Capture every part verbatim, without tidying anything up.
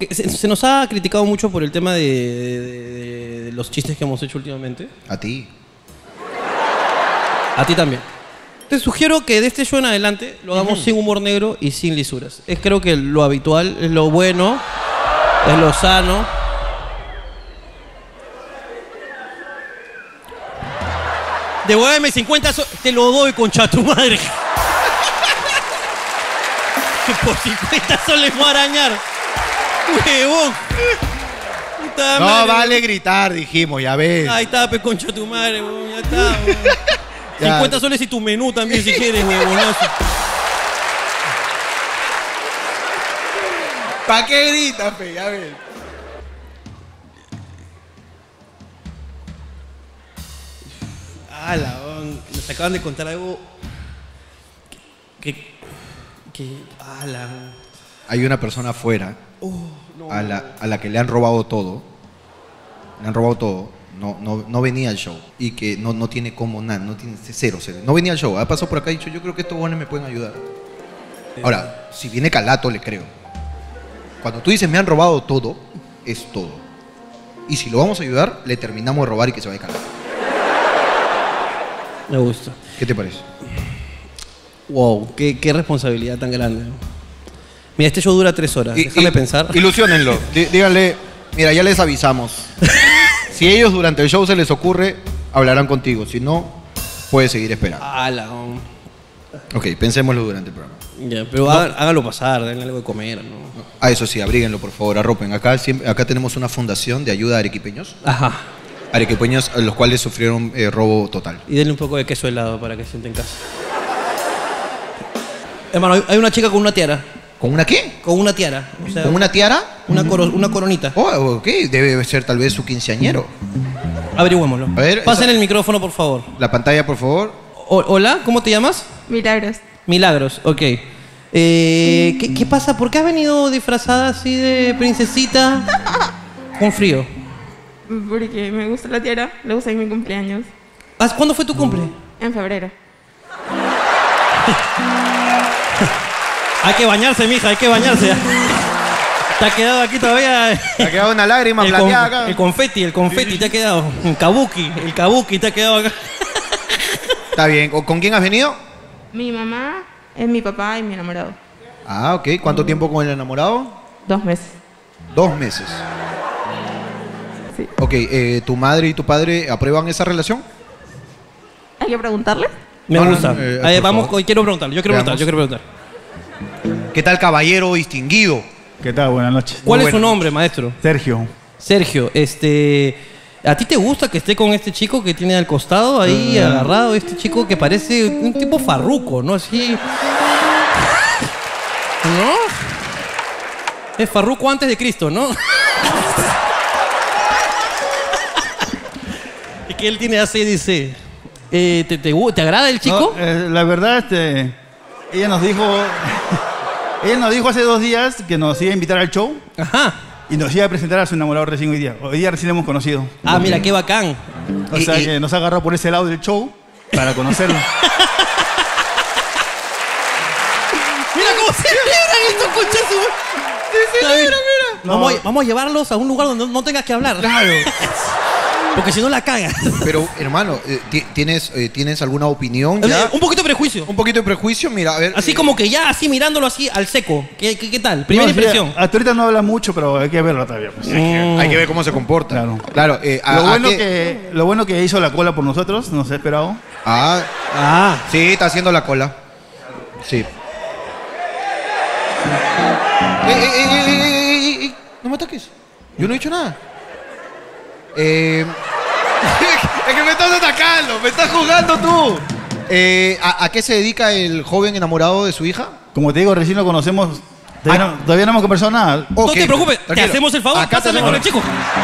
que se, se nos ha criticado mucho por el tema de, de, de, de los chistes que hemos hecho últimamente. A ti. A ti también. Te sugiero que de este show en adelante lo hagamos uh-huh. sin humor negro y sin lisuras. Es creo que lo habitual, es lo bueno, es lo sano. Devuélveme cincuenta soles. Te lo doy, concha tu madre. Que por cincuenta soles me voy a arañar. Huevón. Puta no madre, vale gritar, dijimos, ya ves. Ahí está, pe concha tu madre, huevón. Ya está, huevón. cincuenta soles y tu menú también si quieres, huevonazo. ¿Para qué gritas, pe? Ya ves. Ala, nos acaban de contar algo que... que... ala. Hay una persona afuera oh, no, a, la, a la que le han robado todo. Le han robado todo. No, no, no venía al show. Y que no, no tiene como nada. No tiene cero, cero. No venía al show. Ha pasado por acá y ha dicho, yo creo que estos buenos me pueden ayudar. Ahora, si viene Calato, le creo. Cuando tú dices, me han robado todo, es todo. Y si lo vamos a ayudar, le terminamos de robar y que se vaya Calato. Me gusta. ¿Qué te parece? Wow, qué, qué responsabilidad tan grande. Mira, este show dura tres horas. Y, Déjame y, pensar. Ilusionenlo. Dí, díganle, mira, ya les avisamos. Si ellos durante el show se les ocurre, hablarán contigo. Si no, puedes seguir esperando. Ala, um. Ok, pensémoslo durante el programa. Ya, pero no. hágalo pasar, denle algo de comer, ¿no? Ah, eso sí, abríguenlo, por favor, arropen. Acá, siempre, acá tenemos una fundación de ayuda a arequipeños. Ajá. Arequipeños, los cuales sufrieron eh, robo total. Y denle un poco de queso helado para que se sienten en casa. Hermano, hay una chica con una tiara. ¿Con una qué? Con una tiara. O sea, ¿Con una tiara? Una, coro, una coronita. Oh, ok, debe ser tal vez su quinceañero. Averigüémoslo. A ver, pasen esa... el micrófono, por favor. La pantalla, por favor. O, hola, ¿cómo te llamas? Milagros. Milagros, ok. Eh, ¿qué, ¿Qué pasa? ¿Por qué has venido disfrazada así de princesita con frío? Porque me gusta la tiara, le gusta en mi cumpleaños. ¿Cuándo fue tu cumple? En febrero. Hay que bañarse, mija, hay que bañarse. Te ha quedado aquí todavía... Te ha quedado una lágrima plateada acá. El confeti, el confeti te ha quedado. El kabuki, el kabuki te ha quedado acá. Está bien. ¿Con quién has venido? Mi mamá, es mi papá y mi enamorado. Ah, ok. ¿Cuánto tiempo con el enamorado? Dos meses. Dos meses. Sí. Ok, eh, ¿tu madre y tu padre aprueban esa relación? ¿Hay que preguntarle? Me no, gusta. No, no, eh, Ahí, vamos, quiero preguntarle, yo quiero Veamos. preguntar, yo quiero preguntar. ¿Qué tal, caballero distinguido? ¿Qué tal? Buenas noches. ¿Cuál Muy es su buenas nombre, maestro? Sergio. Sergio, este... ¿A ti te gusta que esté con este chico que tiene al costado ahí uh, agarrado? Este chico que parece un tipo farruco, ¿no? Así... ¿No? Es farruco antes de Cristo, ¿no? Es que él tiene A C D C. Eh, ¿te, te, ¿Te agrada el chico? No, eh, la verdad, este... Ella nos dijo... ella nos dijo hace dos días que nos iba a invitar al show. Ajá. Y nos iba a presentar a su enamorado recién hoy día. Hoy día recién lo hemos conocido. Ah, mira, qué bacán. O sea, y, que nos ha agarrado por ese lado del show para conocerlo. Mira cómo se celebran estos conchazos. Se celebran, mira. No. Vamos, a, vamos a llevarlos a un lugar donde no tengas que hablar. Claro. Porque si no la cagas. Pero, hermano, eh, ¿tienes, eh, ¿tienes alguna opinión ya? Eh, un poquito de prejuicio. Un poquito de prejuicio, mira, a ver. Así eh, como que ya, así mirándolo así al seco. ¿Qué, qué, qué tal? Primera no, impresión. Sí, hasta ahorita no habla mucho, pero hay que verlo todavía. Pues. Mm. Hay, que, hay que ver cómo se comporta. Claro. Claro. Eh, a, lo, bueno a que... que, lo bueno que hizo la cola por nosotros, nos ha esperado. Ah, ah. Sí, está haciendo la cola. Sí. ¡Eh, eh, eh, eh, eh, eh! No me ataques. Yo no he dicho nada. Eh... Es que me estás atacando, me estás jugando tú. Eh, ¿a, ¿A qué se dedica el joven enamorado de su hija? Como te digo, recién lo conocemos. Todavía, no, todavía no hemos conversado nada. Okay. No te preocupes, tranquilo. Te hacemos el favor, Acá pásame tenemos... con el chico.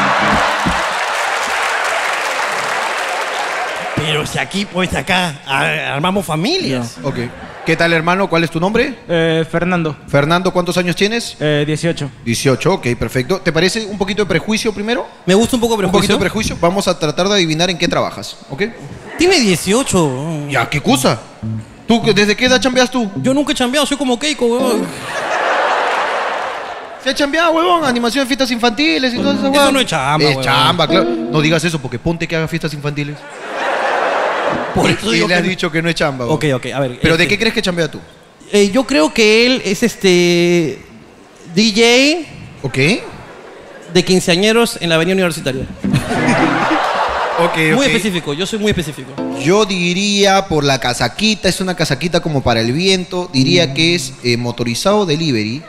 Pero si aquí, pues acá, armamos familias. Ok. ¿Qué tal, hermano? ¿Cuál es tu nombre? Eh, Fernando. Fernando, ¿cuántos años tienes? Eh, dieciocho. dieciocho, ok, perfecto. ¿Te parece un poquito de prejuicio primero? Me gusta un poco de prejuicio. Un poquito de prejuicio. Vamos a tratar de adivinar en qué trabajas, ¿ok? Tiene dieciocho. Ya, ¿qué cosa? ¿Tú, ¿Desde qué edad chambeas tú? Yo nunca he chambeado, soy como Keiko, weón. Se ha chambeado, huevón, animación de fiestas infantiles y todo eso, Eso no es chamba, Es huevón. chamba, claro. No digas eso porque ponte que haga fiestas infantiles. Por eso Y digo le has que- dicho que no es chamba, huevón. Ok, ok, a ver. ¿Pero de este, qué crees que chambea tú? eh, yo creo que él es este D J ¿Ok? de quinceañeros en la avenida universitaria. Ok, Muy ok. específico, yo soy muy específico. Yo diría por la casaquita, es una casaquita como para el viento, diría que es eh, motorizado delivery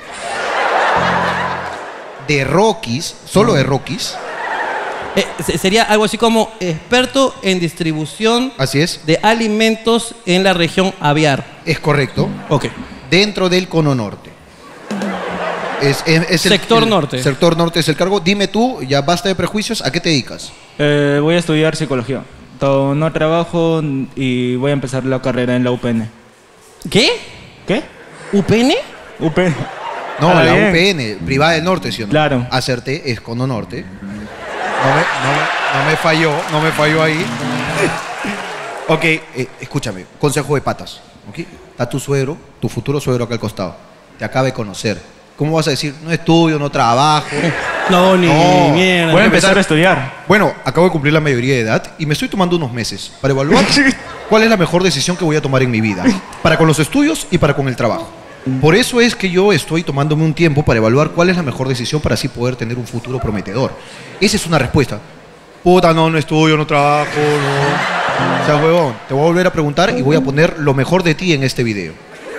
de Rockies, solo de Rockies, Eh, se- sería algo así como experto en distribución así es, de alimentos en la región aviar. es correcto, Ok. dentro del cono norte. Es, es- es el- Sector el- norte. Sector norte es el cargo. Dime tú, ya basta de prejuicios, ¿a qué te dedicas? Eh, voy a estudiar psicología. To- No trabajo y voy a empezar la carrera en la U P N. ¿Qué? ¿Qué? ¿U P N? U P N. No, Ah, la bien. U P N, privada del norte, ¿sí o no? Claro. Acerté, es cono norte. No me, no me- no me falló, no me falló ahí. Ok, eh, escúchame, consejo de patas. ¿Ok? Está tu suegro, tu futuro suegro acá al costado. Te acaba de conocer. ¿Cómo vas a decir? No estudio, no trabajo. No, ni No. mierda. Voy a a empezar empezar- a estudiar. Bueno, acabo de cumplir la mayoría de edad y me estoy tomando unos meses para evaluar cuál es la mejor decisión que voy a tomar en mi vida. Para con los estudios y para con el trabajo. Por eso es que yo estoy tomándome un tiempo para evaluar cuál es la mejor decisión para así poder tener un futuro prometedor. Esa es una respuesta. Puta, no, no estudio, no trabajo, no. O sea, huevón, te voy a volver a preguntar y voy a poner lo mejor de ti en este video.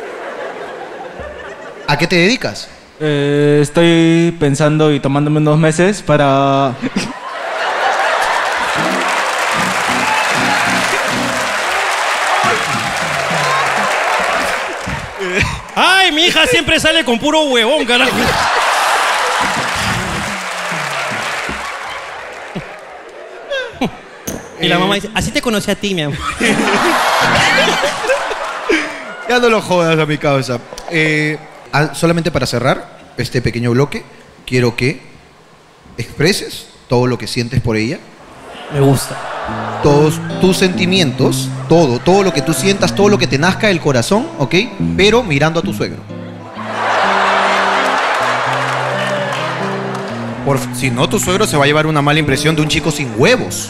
¿A qué te dedicas? Eh, estoy pensando y tomándome unos meses para... Ay, mi hija siempre sale con puro huevón, carajo. Y la mamá dice, así te conocí a ti, mi amor. Ya no lo jodas a mi causa. Eh, ah, solamente para cerrar este pequeño bloque, quiero que expreses todo lo que sientes por ella, Me gusta. todos tus sentimientos, todo, todo lo que tú sientas, todo lo que te nazca del corazón, ¿ok? Pero mirando a tu suegro. Por, si no, tu suegro se va a llevar una mala impresión de un chico sin huevos.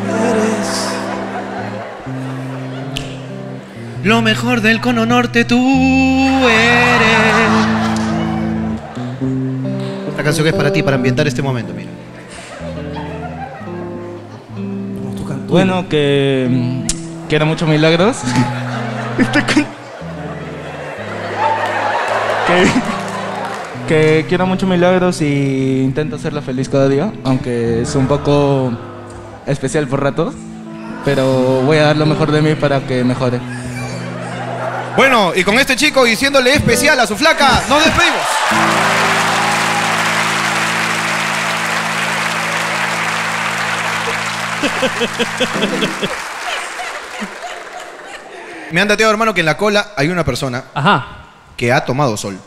Lo mejor del cono norte tú eres. Esta canción es para ti, para ambientar este momento, mira. Bueno, que mm, quiero muchos milagros. que, que quiero muchos milagros y intento hacerla feliz cada día, aunque es un poco especial por ratos, pero voy a dar lo mejor de mí para que mejore. Bueno, y con este chico diciéndole especial a su flaca, nos despedimos. Me han dateado, hermano, que en la cola hay una persona Ajá. que ha tomado sol.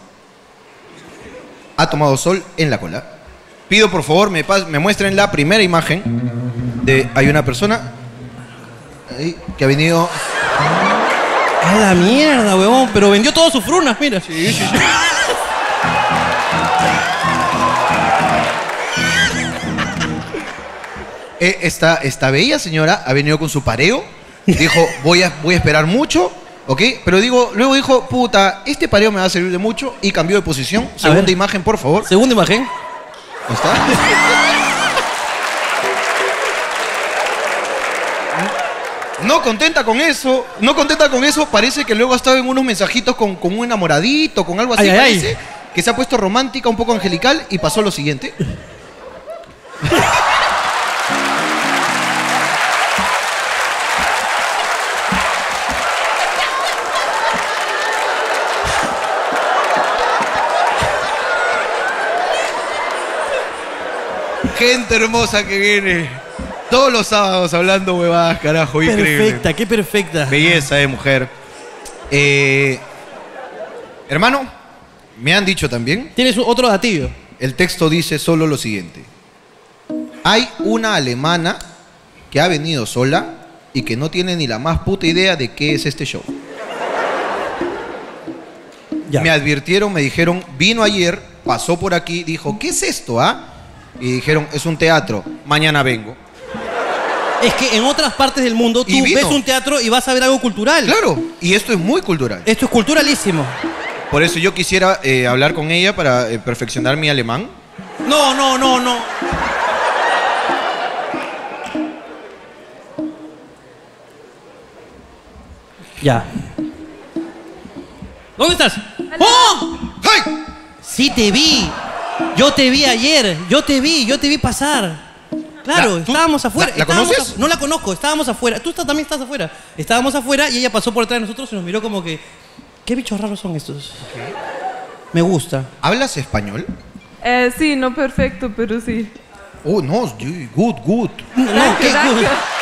Ha tomado sol en la cola. Pido, por favor, me, pas- me muestren la primera imagen de... Hay una persona ahí que ha venido... A la mierda, huevón. Pero vendió todas sus frunas, mira. Sí, sí, sí. Eh, esta, esta bella señora ha venido con su pareo. Dijo, voy a, voy a esperar mucho, ¿ok? Pero digo, luego dijo, puta, este pareo me va a servir de mucho. Y cambió de posición. Segunda ver. imagen, por favor. Segunda imagen. ¿No está? No contenta con eso, no contenta con eso, parece que luego ha estado en unos mensajitos con, con un enamoradito, con algo así, Ay, ay, ay. parece, que se ha puesto romántica, un poco angelical, y pasó lo siguiente. Gente hermosa que viene todos los sábados hablando huevadas, carajo, increíble. Perfecta, qué perfecta. Belleza de mujer. Eh, hermano, me han dicho también, Tienes un- otro datillo. el texto dice solo lo siguiente. Hay una alemana que ha venido sola y que no tiene ni la más puta idea de qué es este show. Ya. Me advirtieron, me dijeron, vino ayer pasó por aquí, dijo, ¿qué es esto, ah? Y dijeron, es un teatro, mañana vengo. Es que en otras partes del mundo tú Y vino. ves un teatro y vas a ver algo cultural. Claro, y esto es muy cultural. Esto es culturalísimo. Por eso yo quisiera eh, hablar con ella para eh, perfeccionar mi alemán. No, no, no, no. Ya. ¿Dónde estás? ¡Oh! ¡Hey! Sí, te vi. Yo te vi ayer. Yo te vi, yo te vi pasar. Claro, La- ¿tú- estábamos afuera. la- la estábamos conoces? af- no la conozco, estábamos afuera. Tú estás- también estás afuera. Estábamos afuera y ella pasó por detrás de nosotros y nos miró como que... ¿Qué bichos raros son estos? Me gusta. ¿Hablas español? Eh, sí, no perfecto, pero sí. Oh, no, good, good, No, qué Danke.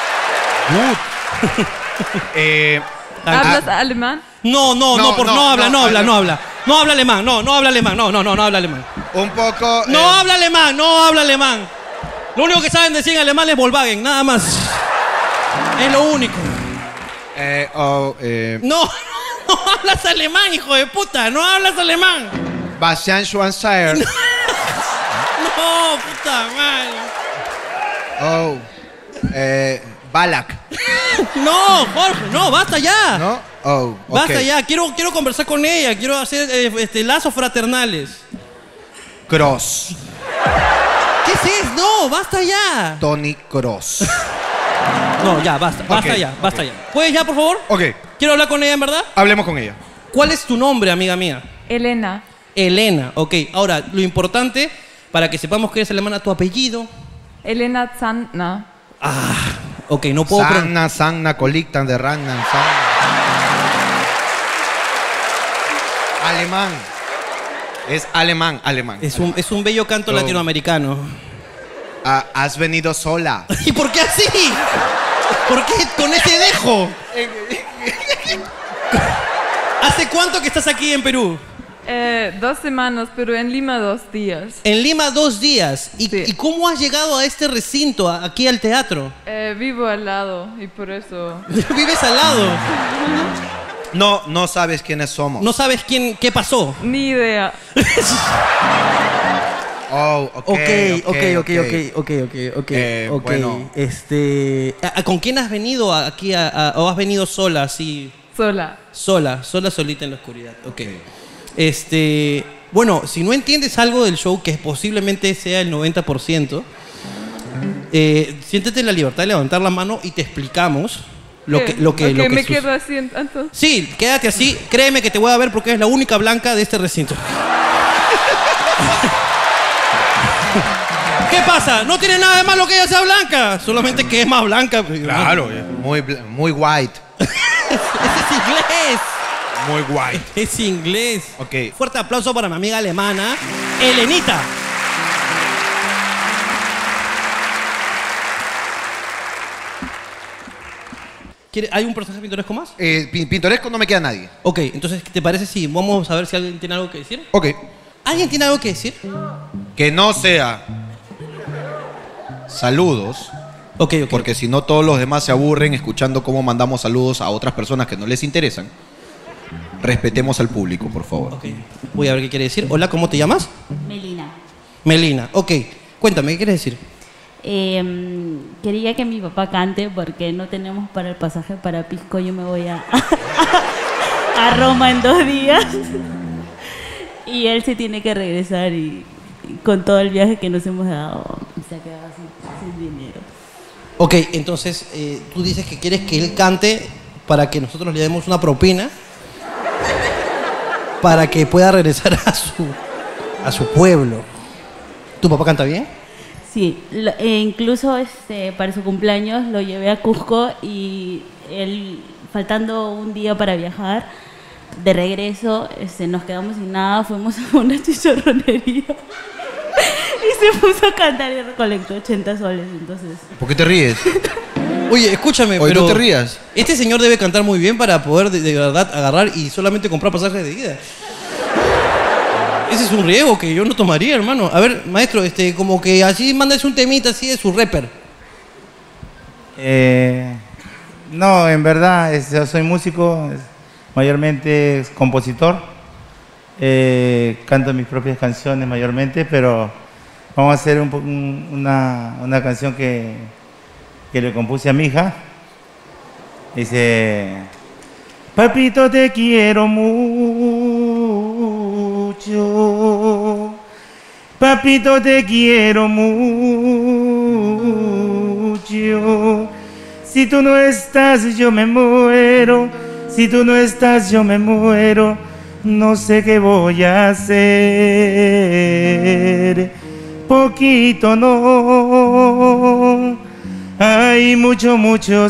good. eh, ¿Hablas alemán? No, no, no, No, por, no, no, habla, no, no, habla, habla. no habla. No habla alemán, no, no habla alemán, no, no, no, no habla alemán. un poco... No eh, habla alemán, no habla alemán. Lo único que saben decir en alemán es Volkswagen, nada más. Es lo único. eh, oh, eh, No, no hablas alemán, hijo de puta, no hablas alemán. Bastian Schweinsteiger. No, puta madre. Oh, eh, Balak. No, Jorge, no, basta ya. ¿No? Oh, ok. Basta ya, quiero, quiero conversar con ella, quiero hacer eh, este, lazos fraternales. Cross. ¿Qué es eso? No, basta ya. Tony Cross. No, ya, basta, basta Ok, ya, basta ya. ¿Puedes ya, por favor? Ok, Quiero hablar con ella, en verdad. hablemos con ella. ¿Cuál es tu nombre, amiga mía? Elena. Elena, ok. Ahora, lo importante, para que sepamos que eres alemana, tu apellido. Elena Zandner. Ah, ok, no puedo... pro- Sanna, Sanna, Colictan, de Ragnan, Sanna. Alemán. Es alemán, alemán. Es un, es un bello canto Oh. latinoamericano. Ah, has venido sola. ¿Y por qué así? ¿Por qué con ese dejo? ¿Hace cuánto que estás aquí en Perú? Eh, dos semanas, pero en Lima dos días. En Lima dos días. ¿Y, Sí. ¿y cómo has llegado a este recinto, a- aquí al teatro? Eh, vivo al lado y por eso... Vives al lado. No, no sabes quiénes somos. No sabes quién, qué pasó. Ni idea. Oh, ok, Ok, ok, ok, ok, ok, ok, ok, Eh, ok. bueno. Este, ¿a- a- ¿con quién has venido aquí a- a- o has venido sola, así, Sola. sola, sola, solita en la oscuridad? Ok. Este, bueno, si no entiendes algo del show, que posiblemente sea el noventa por ciento, eh, siéntete en la libertad de levantar la mano y te explicamos lo que, lo que, Ok, lo que me sucede. quedo así entonces. Sí, quédate así. Créeme que te voy a ver porque eres la única blanca de este recinto. ¿Qué pasa? No tiene nada de malo que ella sea blanca. Solamente que es más blanca. Claro, muy, bl- muy white. Ese es inglés. Muy white. Es inglés. Ok. Fuerte aplauso para mi amiga alemana, Elenita. ¿Quiere- ¿Hay un personaje pintoresco más? Eh, pi- pintoresco no me queda nadie. Ok, entonces, ¿te parece si vamos a ver si alguien tiene algo que decir? Ok. ¿Alguien tiene algo que decir? Que no sea saludos, Ok, ok. porque si no todos los demás se aburren escuchando cómo mandamos saludos a otras personas que no les interesan. Respetemos al público, por favor. Ok, voy a ver qué quiere decir. Hola, ¿cómo te llamas? Melina. Melina. Ok, cuéntame, ¿qué quieres decir? Eh, quería que mi papá cante porque no tenemos para el pasaje para Pisco. Yo me voy a, a Roma en dos días. Y él se tiene que regresar y, y con todo el viaje que nos hemos dado se ha quedado sin, sin dinero. Ok, entonces eh, tú dices que quieres que él cante para que nosotros le demos una propina para que pueda regresar a su, a su pueblo. ¿Tu papá canta bien? Sí, lo- e incluso este, para su cumpleaños lo llevé a Cusco y él, faltando un día para viajar, de regreso este, nos quedamos sin nada, fuimos a una chicharronería y se puso a cantar y recolectó ochenta soles, entonces... ¿Por qué te ríes? Oye, escúchame, Oye, pero... no te rías. Este señor debe cantar muy bien para poder de, de verdad agarrar y solamente comprar pasajes de ida. Ese es un riesgo que yo no tomaría, hermano. A ver, maestro, este, como que así mándase un temita así de su rapper. Eh, no, en verdad, es- yo soy músico, es- mayormente es compositor. Eh, canto mis propias canciones mayormente, pero vamos a hacer un, un, una, una canción que, que le compuse a mi hija. Dice: papito, te quiero mucho. Papito, te quiero mucho. Si tú no estás, yo me muero. Si tú no estás, yo me muero. No sé qué voy a hacer. Poquito no. Ay, mucho, mucho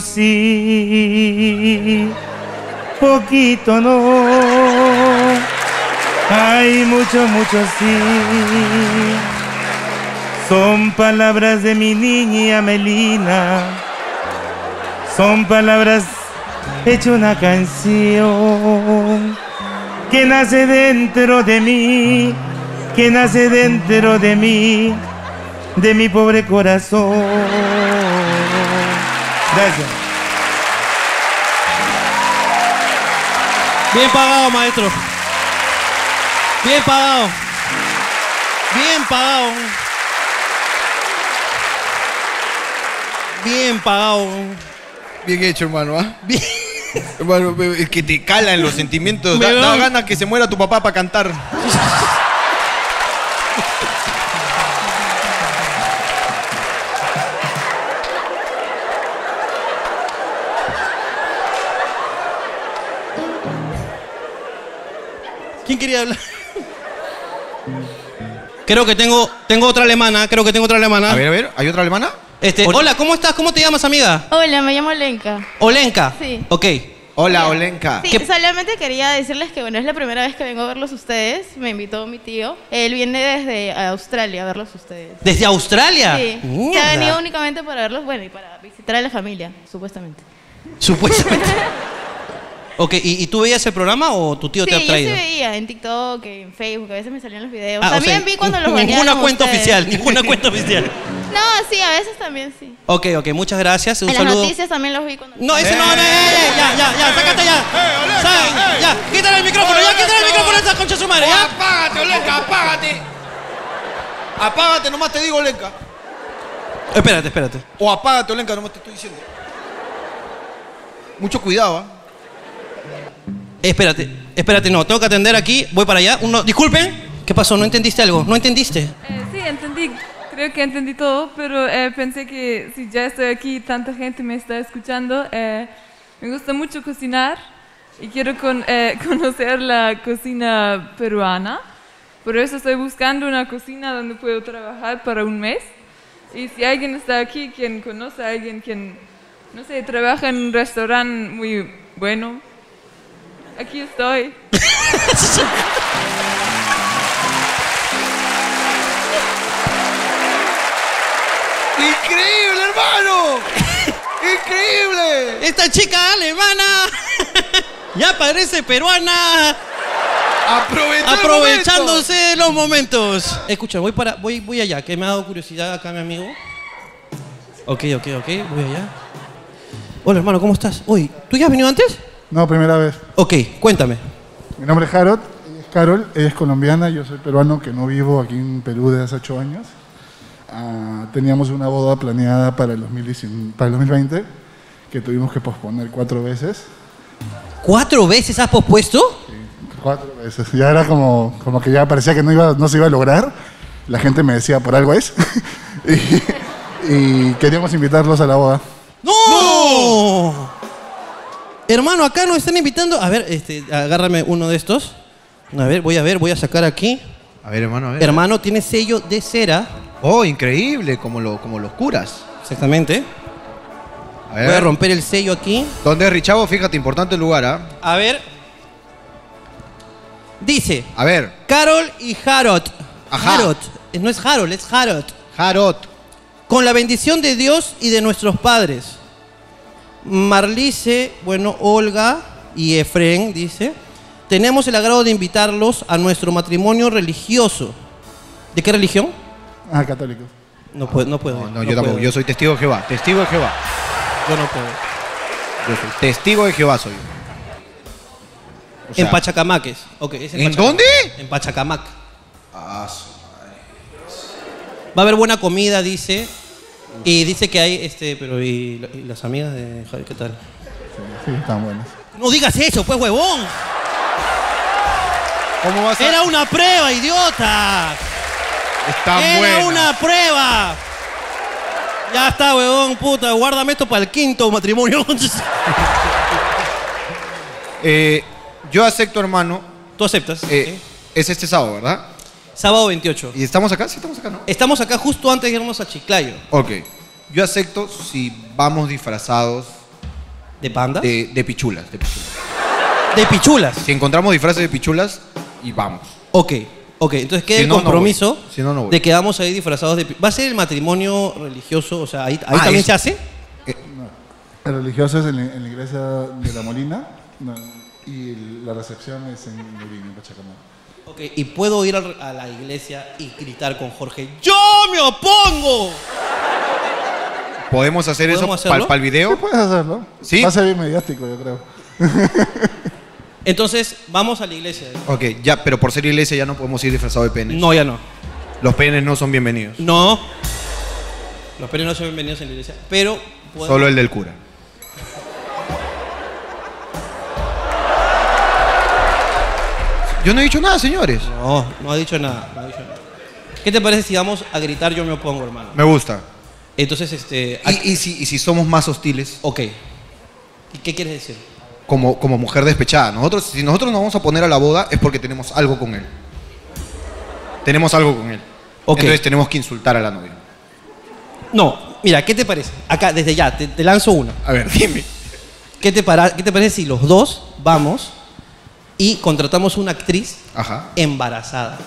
sí. Poquito no. Ay, mucho, mucho sí. Son palabras de mi niña Melina. Son palabras hechas una canción que nace dentro de mí, que nace dentro de mí, de mi pobre corazón. Gracias. Bien pagado, maestro. Bien pagado. Bien pagado. Bien pagado. Bien hecho, hermano, ¿ah? Bien. Hermano, es que te calan los sentimientos. Da, Me da va- ganas que se muera tu papá para cantar. ¿Quién quería hablar? Creo que tengo, tengo otra alemana, creo que tengo otra alemana. A ver, a ver, ¿hay otra alemana? Este, hola, ¿cómo estás? ¿Cómo te llamas, amiga? Hola, me llamo Lenka. Olenka. Sí. Ok. Hola, Olenka. Sí, solamente quería decirles que bueno, es la primera vez que vengo a verlos ustedes. Me invitó mi tío. Él viene desde Australia a verlos ustedes. ¿Desde Australia? Sí. Se Mierda. ha venido únicamente para verlos, bueno, y para visitar a la familia, supuestamente. Supuestamente. Ok, ¿y, ¿y tú veías el programa o tu tío Sí, te ha yo traído? sí veía en TikTok, en Facebook, a veces me salían los videos. Ah, o También sea, vi cuando los Ninguna bañaron cuenta ustedes. oficial, ninguna cuenta oficial. No, sí, a veces también sí. Ok, ok, muchas gracias. Un en saludo. las noticias también los vi cuando... No, ese no, no, no, ya, ya, ya, sácate ya. Sa- Ya, quítale el micrófono, ya, quítale el micrófono a esa concha de su madre, Oh, ya. apágate, Olenka, apágate. Apágate, nomás te digo, Olenka. Espérate, espérate. O apágate, Olenka, nomás te estoy diciendo. Mucho cuidado, ¿ah? Espérate, espérate, no, tengo que atender aquí, voy para allá. Uno, disculpen, ¿qué pasó? ¿No entendiste algo? ¿No entendiste? Eh, sí, entendí. Creo que entendí todo, pero eh, pensé que si ya estoy aquí, tanta gente me está escuchando. Eh, me gusta mucho cocinar y quiero con- eh, conocer la cocina peruana. Por eso estoy buscando una cocina donde puedo trabajar para un mes. Y si alguien está aquí, quien conoce a alguien quien, no sé, trabaja en un restaurante muy bueno, aquí estoy. ¡Increíble, hermano! ¡Increíble! Esta chica alemana ya parece peruana. Aprovechó el Aprovechándose de los momentos. Escucha, voy para, voy, voy allá, que me ha dado curiosidad acá mi amigo. Ok, ok, ok, voy allá. Hola hermano, ¿cómo estás? Uy, ¿tú ya has venido antes? No, primera vez. Ok, cuéntame. Mi nombre es Harold, ella es Carol, ella es colombiana, yo soy peruano que no vivo aquí en Perú desde hace ocho años. Ah, teníamos una boda planeada para el, dos mil diecinueve para el dos mil veinte que tuvimos que posponer cuatro veces. ¿Cuatro veces has pospuesto? Cuatro veces. Ya era como, como que ya parecía que no, iba, no se iba a lograr. La gente me decía, por algo es. y, y queríamos invitarlos a la boda. ¡No! Hermano, acá nos están invitando. A ver, este, agárrame uno de estos. A ver, voy a ver, voy a sacar aquí. A ver, hermano, a ver. Hermano, tiene sello de cera. Oh, increíble, como, lo, como los curas. Exactamente. A ver. Voy a romper el sello aquí. ¿Dónde es Richavo? Fíjate, importante el lugar, ¿ah? A ver. Dice. A ver. Carol y Harold. Ajá. Harold. Eh, No es Harold, es Harold. Harold. Con la bendición de Dios y de nuestros padres. Marlice, bueno, Olga y Efren, dice. Tenemos el agrado de invitarlos a nuestro matrimonio religioso. ¿De qué religión? Ah, católico. No puedo, no puedo. No, no, yo tampoco. puedo. Yo soy testigo de Jehová. Testigo de Jehová. Yo no puedo. Yo soy testigo de Jehová, soy yo. O sea, en Pachacamaques. Okay, es ¿En Pachacamac. dónde? En Pachacamac. Ah, su madre. Va a haber buena comida, dice. Y dice que hay, este, pero ¿y, y las amigas de Javi, qué tal? Sí, están buenas. No digas eso, pues, huevón. ¿Cómo vas a...? Era una prueba, idiota. Está Era buena. una prueba. Ya está, huevón, puta. Guárdame esto para el quinto matrimonio. Eh, yo acepto, hermano. ¿Tú aceptas? Eh, es este sábado, ¿verdad? Sábado veintiocho. ¿Y estamos acá? Sí, estamos acá, ¿no? Estamos acá justo antes de irnos a Chiclayo. Ok. Yo acepto si vamos disfrazados ¿De panda? de, de pichulas, de pichulas. De pichulas. Si encontramos disfraces de pichulas, y vamos. Ok, ok. Entonces queda Si el no, no compromiso voy. Si no, no voy. de que vamos a ir disfrazados de... pi- ¿Va a ser el matrimonio religioso? O sea, ahí, ahí Ah, también es- se hace. El religioso es en, la- en la iglesia de La Molina no, y el- la recepción es en Lurín, en Pachacamac. Ok, y puedo ir al- a la iglesia y gritar con Jorge, ¡yo me opongo! ¿Podemos hacer eso ¿Podemos para hacerlo? el video? Sí, puedes hacerlo. ¿Sí? Va a ser bien mediático, yo creo. Entonces, vamos a la iglesia. Ok, ya, pero por ser iglesia ya no podemos ir disfrazados de penes. No, ya no. Los penes no son bienvenidos. No. Los penes no son bienvenidos en la iglesia, pero... podemos- Solo el del cura. Yo no he dicho nada, señores. No, no ha dicho nada, no ha dicho nada. ¿Qué te parece si vamos a gritar yo me opongo, hermano? Me gusta. Entonces, este... ¿Y, y si, y si somos más hostiles? Ok. ¿Y qué quieres decir? Como, como mujer despechada. Nosotros, si nosotros nos vamos a poner a la boda es porque tenemos algo con él. Tenemos algo con él. Ok. Entonces tenemos que insultar a la novia. No, mira, ¿qué te parece? Acá, desde ya, te, te lanzo una. A ver, dime. ¿Qué te, para- ¿Qué te parece si los dos vamos y contratamos una actriz Ajá. embarazada?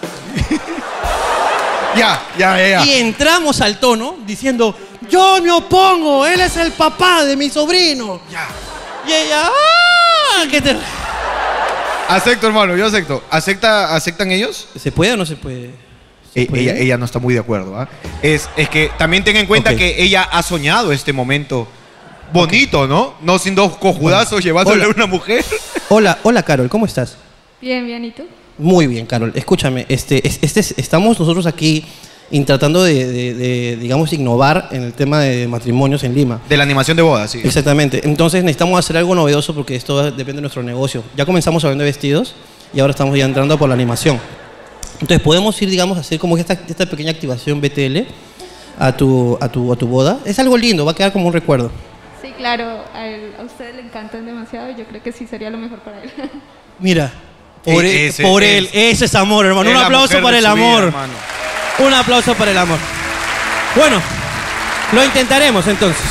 Ya, ya, ya, ya. Y entramos al tono diciendo, yo me opongo, él es el papá de mi sobrino. Ya. Y ella, ¡ah! ¿Qué te... Acepto, hermano, yo acepto. ¿Acepta, ¿Aceptan ellos? ¿Se puede o no se puede? ¿Se Eh, puede? ella, ella no está muy de acuerdo. ¿ah? Es, es que también ten en cuenta Ok. que ella ha soñado este momento bonito, ¿no? No sin dos cojudazos llevándole Hola. a una mujer. Hola, hola Carol, ¿cómo estás? Bien, bien, ¿y tú? Muy bien, Carol. Escúchame, este, es- este, es- estamos nosotros aquí in- tratando de, de- de, digamos, innovar en el tema de matrimonios en Lima. De la animación de bodas, sí. Exactamente. Entonces necesitamos hacer algo novedoso porque esto depende de nuestro negocio. Ya comenzamos hablando de vestidos y ahora estamos ya entrando por la animación. Entonces podemos ir, digamos, a hacer como esta, esta pequeña activación B T L a tu, a, tu, a tu boda. Es algo lindo, va a quedar como un recuerdo. Sí, claro, a, él- a ustedes le encantan demasiado y yo creo que sí sería lo mejor para él. Mira, por, E- él, ese por es- él, ese es amor, hermano. Es Un la aplauso mujer para de el su vida, amor. hermano. Un aplauso para el amor. Bueno, lo intentaremos entonces.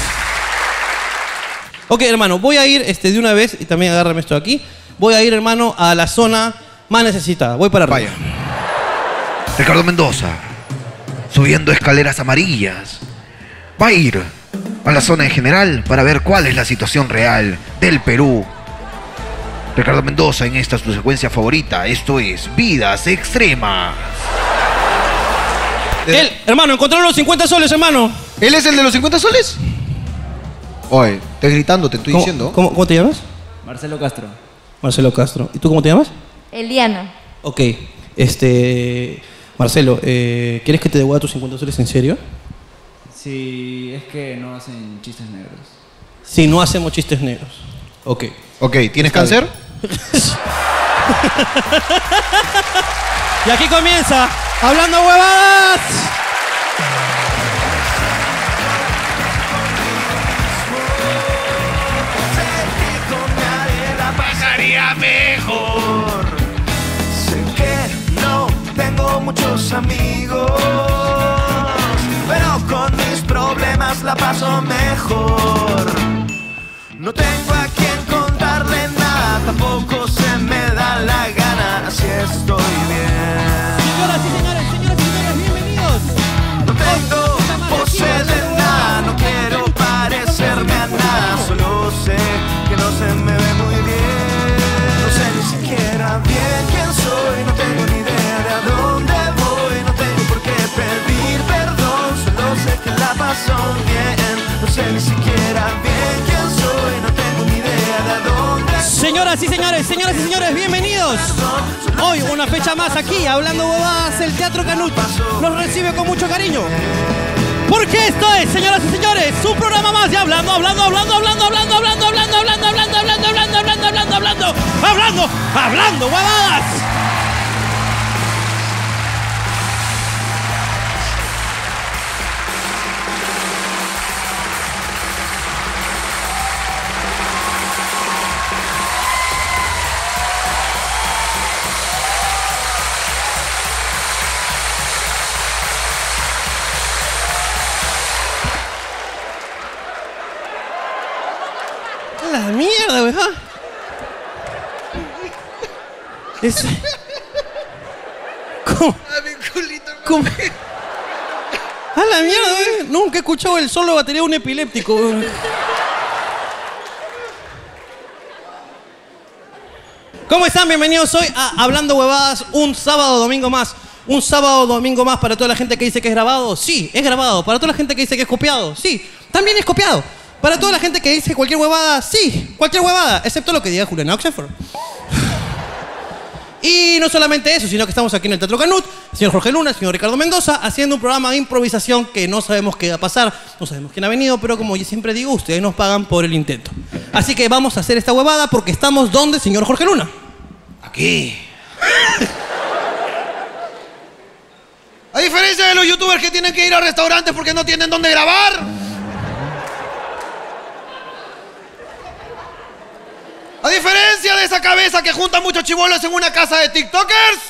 Ok, hermano, voy a ir este, de una vez, y también agárrame esto de aquí. Voy a ir, hermano, a la zona más necesitada. Voy para arriba. Vaya. Ricardo Mendoza, subiendo escaleras amarillas, va a ir a la zona en general para ver cuál es la situación real del Perú. Ricardo Mendoza en esta su secuencia favorita, esto es Vidas Extremas. Él, hermano, encontraron los cincuenta soles, hermano. ¿Él es el de los cincuenta soles? Oye, te gritando, te estoy ¿Cómo, diciendo. ¿cómo, cómo te llamas? Marcelo Castro. Marcelo Castro. ¿Y tú cómo te llamas? Eliana. Ok, este... Marcelo, eh, ¿quieres que te devuelva tus cincuenta soles en serio? Si es que no hacen chistes negros. Si no hacemos chistes negros. Ok. Ok, ¿tienes Está cáncer? Y aquí comienza Hablando Huevadas. Pasaría mejor. Sé que no tengo muchos amigos, pero con mis problemas la paso mejor. No tengo a quien contarle nada, tampoco se me da la gana, así estoy bien. Señoras y señores, señoras y señores, bienvenidos. No tengo pose de nada, no quiero parecerme a nada, solo sé que no se me ve muy bien. No sé ni siquiera bien quién soy, no tengo ni idea de a dónde voy, no tengo por qué pedir perdón, solo sé que la paso bien. No sé ni siquiera bien quién soy, no tengo ni idea de a dónde voy. Señoras Señoras y señores, señoras y señores, bienvenidos. Hoy una fecha más aquí, Hablando Huevadas, el Teatro Canut los recibe con mucho cariño. Porque esto es, señoras y señores, un programa más de Hablando, Hablando, Hablando, Hablando, Hablando, Hablando, Hablando, Hablando, Hablando, Hablando, Hablando, Hablando, Hablando, Hablando, Hablando, Hablando Huevadas. La mierda, weón. Es... ¿Cómo? ¿Cómo? A la mierda, weón. Nunca he escuchado el solo de batería de un epiléptico, weón. ¿Cómo están? Bienvenidos hoy a Hablando Huevadas, un sábado domingo más. Un sábado domingo más para toda la gente que dice que es grabado. Sí, es grabado. Para toda la gente que dice que es copiado. Sí, también es copiado. Para toda la gente que dice cualquier huevada, sí, cualquier huevada, excepto lo que diga Julián Oxenford. Y no solamente eso, sino que estamos aquí en el Teatro Canut, el señor Jorge Luna, el señor Ricardo Mendoza, haciendo un programa de improvisación que no sabemos qué va a pasar, no sabemos quién ha venido, pero como yo siempre digo, ustedes nos pagan por el intento. Así que vamos a hacer esta huevada porque estamos ¿dónde, señor Jorge Luna? Aquí. A diferencia de los youtubers que tienen que ir a restaurantes porque no tienen dónde grabar. A diferencia de esa cabeza que junta muchos chibolos en una casa de tiktokers.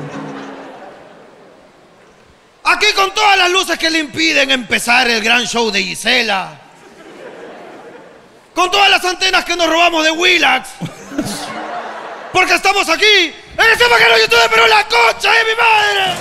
Aquí con todas las luces que le impiden empezar el gran show de Gisela. Con todas las antenas que nos robamos de Willax. Porque estamos aquí en este bacano YouTube, pero la concha de mi madre.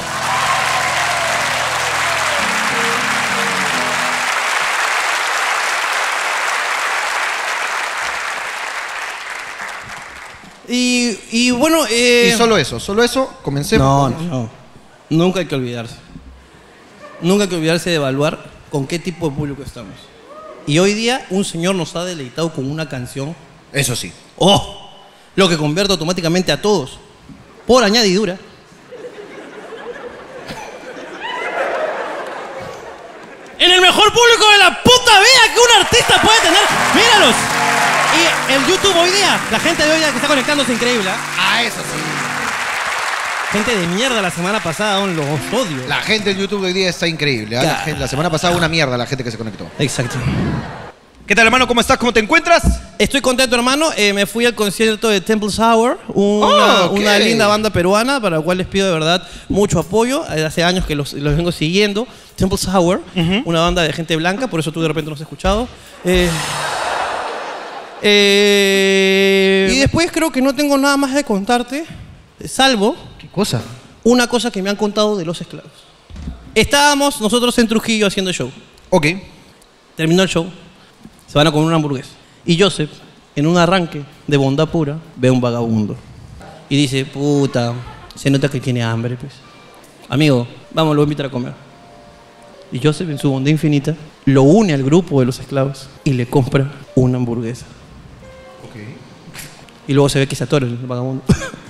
Y, y bueno... Eh... Y solo eso, solo eso, comencemos. No, no, no. Nunca hay que olvidarse. Nunca hay que olvidarse de evaluar con qué tipo de público estamos. Y hoy día un señor nos ha deleitado con una canción. Eso sí. ¡Oh! Lo que convierte automáticamente a todos, por añadidura, en el mejor público de la puta vida que un artista puede tener. ¡Míralos! Y el YouTube hoy día, la gente de hoy día que está conectándose increíble. ¿eh? Ah, eso sí. Gente de mierda la semana pasada, aún los odio. La gente del YouTube de hoy día está increíble. ¿eh? La, gente, la semana pasada una mierda la gente que se conectó. Exacto. ¿Qué tal, hermano? ¿Cómo estás? ¿Cómo te encuentras? Estoy contento, hermano. Eh, me fui al concierto de Temple Sour, una, oh, okay. una linda banda peruana, para la cual les pido de verdad mucho apoyo. Hace años que los, los vengo siguiendo. Temple Sour, uh-huh. Una banda de gente blanca, por eso tú de repente no has escuchado. Eh, eh, y después creo que no tengo nada más de contarte, salvo... ¿Qué cosa? Una cosa que me han contado de los esclavos. Estábamos nosotros en Trujillo haciendo show. Ok. Terminó el show. Se van a comer una hamburguesa. Y Joseph, en un arranque de bondad pura, ve a un vagabundo. Y dice, puta, se nota que tiene hambre, pues. Amigo, vamos, lo voy a invitar a comer. Y Joseph, en su bondad infinita, lo une al grupo de los esclavos y le compra una hamburguesa. Ok. Y luego se ve que se atora el vagabundo.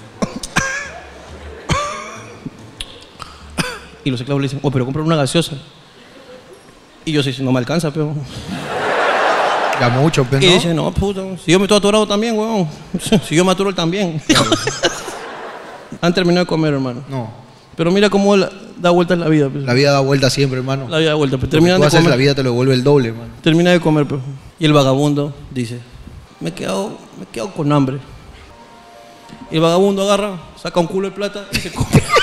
Y los esclavos le dicen, oh, pero compra una gaseosa. Y Joseph dice, no me alcanza, pero... Ya mucho, pero y no. dice, no, puta, si yo me estoy atorado también, weón. Si yo me aturo él también. Claro. Han terminado de comer, hermano. No. Pero mira cómo la, da vueltas la vida. Pues. La vida da vuelta siempre, hermano. La vida da vuelta. Pues. Terminan tú de haces comer. La vida te lo devuelve el doble, hermano. Termina de comer, pues. Y el vagabundo dice, me he quedado, me he quedado con hambre. Y el vagabundo agarra, saca un culo de plata y se come.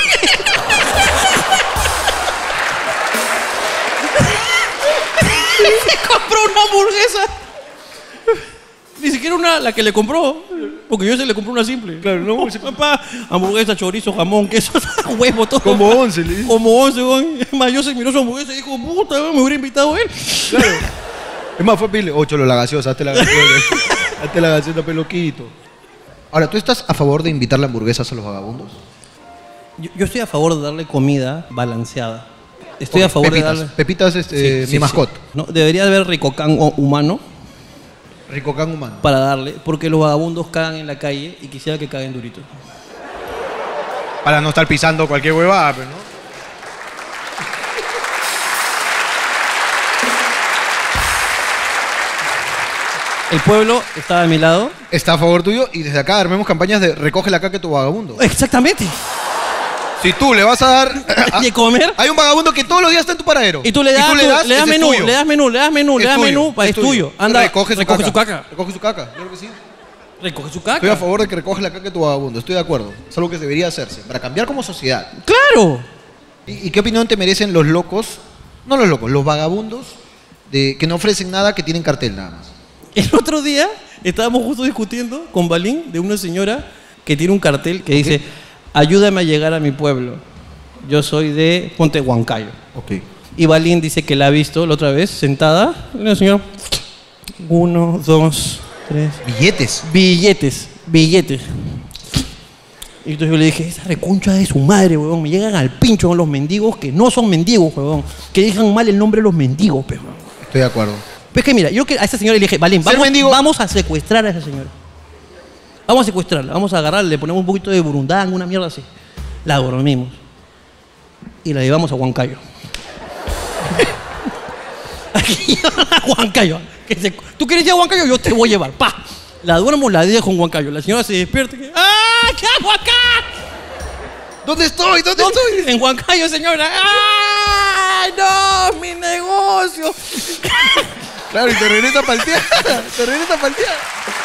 Se compró una hamburguesa. Ni siquiera una, la que le compró. Porque yo se le compró una simple. Claro, no. Papá, hamburguesa, chorizo, jamón, queso, huevo, todo. Como once, le dice. Como once, güey. Es más, yo se miró su hamburguesa y dijo, puta, me hubiera invitado él. Claro. Es más, fue pile. Ocho, la gaseosa, hazte la gaseosa. Hazte la gaseosa, peloquito. Ahora, ¿tú estás a favor de invitarle hamburguesas a los vagabundos? Yo, yo estoy a favor de darle comida balanceada. Estoy okay, a favor pepitas. de darle... Pepitas es este, sí, mi sí, mascota. Sí. No, debería haber ricocán humano. Ricocán humano. Para darle, porque los vagabundos cagan en la calle y quisiera que caguen durito. Para no estar pisando cualquier huevada, pero ¿no? El pueblo está a mi lado. Está a favor tuyo y desde acá armemos campañas de recoge la caca de tu vagabundo. Exactamente. Si tú le vas a dar a, de comer, hay un vagabundo que todos los días está en tu paradero. Y tú le das, tú le das, le das ese es menú, tuyo. le das menú, le das menú, le Es das tuyo, menú, es, es tuyo. Anda, recoge su recoge caca. su caca. Recoge su caca, claro que sí. Recoge su caca. Estoy a favor de que recoge la caca de tu vagabundo, estoy de acuerdo. Es algo que debería hacerse para cambiar como sociedad. ¡Claro! ¿Y, y qué opinión te merecen los locos? No los locos, los vagabundos de, que no ofrecen nada, que tienen cartel nada más. El otro día estábamos justo discutiendo con Balín de una señora que tiene un cartel que dice: ayúdame a llegar a mi pueblo. Yo soy de Ponte Huancayo. Ok. Y Balín dice que la ha visto la otra vez sentada. La señora, uno, dos, tres. Billetes. Billetes, billetes. Y entonces yo le dije: esa reconcha de su madre, huevón. Me llegan al pincho con los mendigos que no son mendigos, huevón. Que dejan mal el nombre de los mendigos, pero. Estoy de acuerdo. Pero es que mira, yo que a esa señora le dije: Balín, vamos, vamos a secuestrar a esa señora. Vamos a secuestrarla, vamos a agarrarla, le ponemos un poquito de burundanga, una mierda así. La dormimos. Y la llevamos a Huancayo. Aquí a Huancayo. Que se, ¿tú quieres ir a Huancayo? Yo te voy a llevar. ¡Pa! La duermo, la dejo en Huancayo. La señora se despierta. Que, ¡ah! ¿Qué hago acá? ¿Dónde estoy? ¿Dónde, ¿Dónde estoy? En Huancayo, señora. ¡Ay, no! ¡Mi negocio! Claro, y te regresa palteada. Te regresa palteada.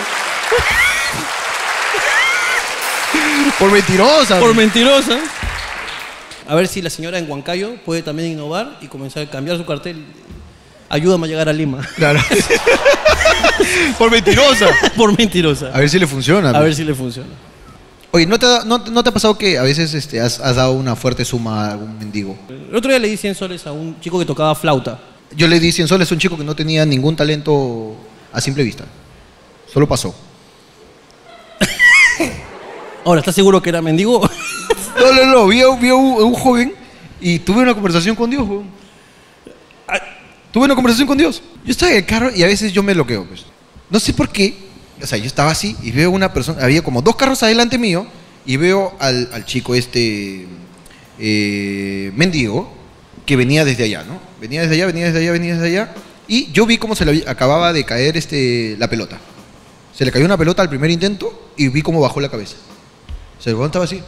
Por mentirosa. Por mentirosa. A ver si la señora en Huancayo puede también innovar y comenzar a cambiar su cartel. Ayúdame a llegar a Lima. Claro. Por mentirosa. Por mentirosa. A ver si le funciona. A pues. ver si le funciona. Oye, ¿no te, ha- no, no te ha pasado que a veces este, has, has dado una fuerte suma a algún mendigo? El otro día le di cien soles a un chico que tocaba flauta. Yo le di cien soles a un chico que no tenía ningún talento a simple vista. Solo pasó. Ahora, ¿estás seguro que era mendigo? No, no, no. Vi a, vi a un, a un joven y tuve una conversación con Dios, weón. Ah, Tuve una conversación con Dios. Yo estaba en el carro y a veces yo me bloqueo, pues. No sé por qué. O sea, yo estaba así y veo una persona. Había como dos carros adelante mío y veo al, al chico este eh, mendigo que venía desde allá, ¿no? Venía desde allá, venía desde allá, venía desde allá. Y yo vi cómo se le había- acababa de caer este, la pelota. Se le cayó una pelota al primer intento y vi cómo bajó la cabeza. Se le estaba así.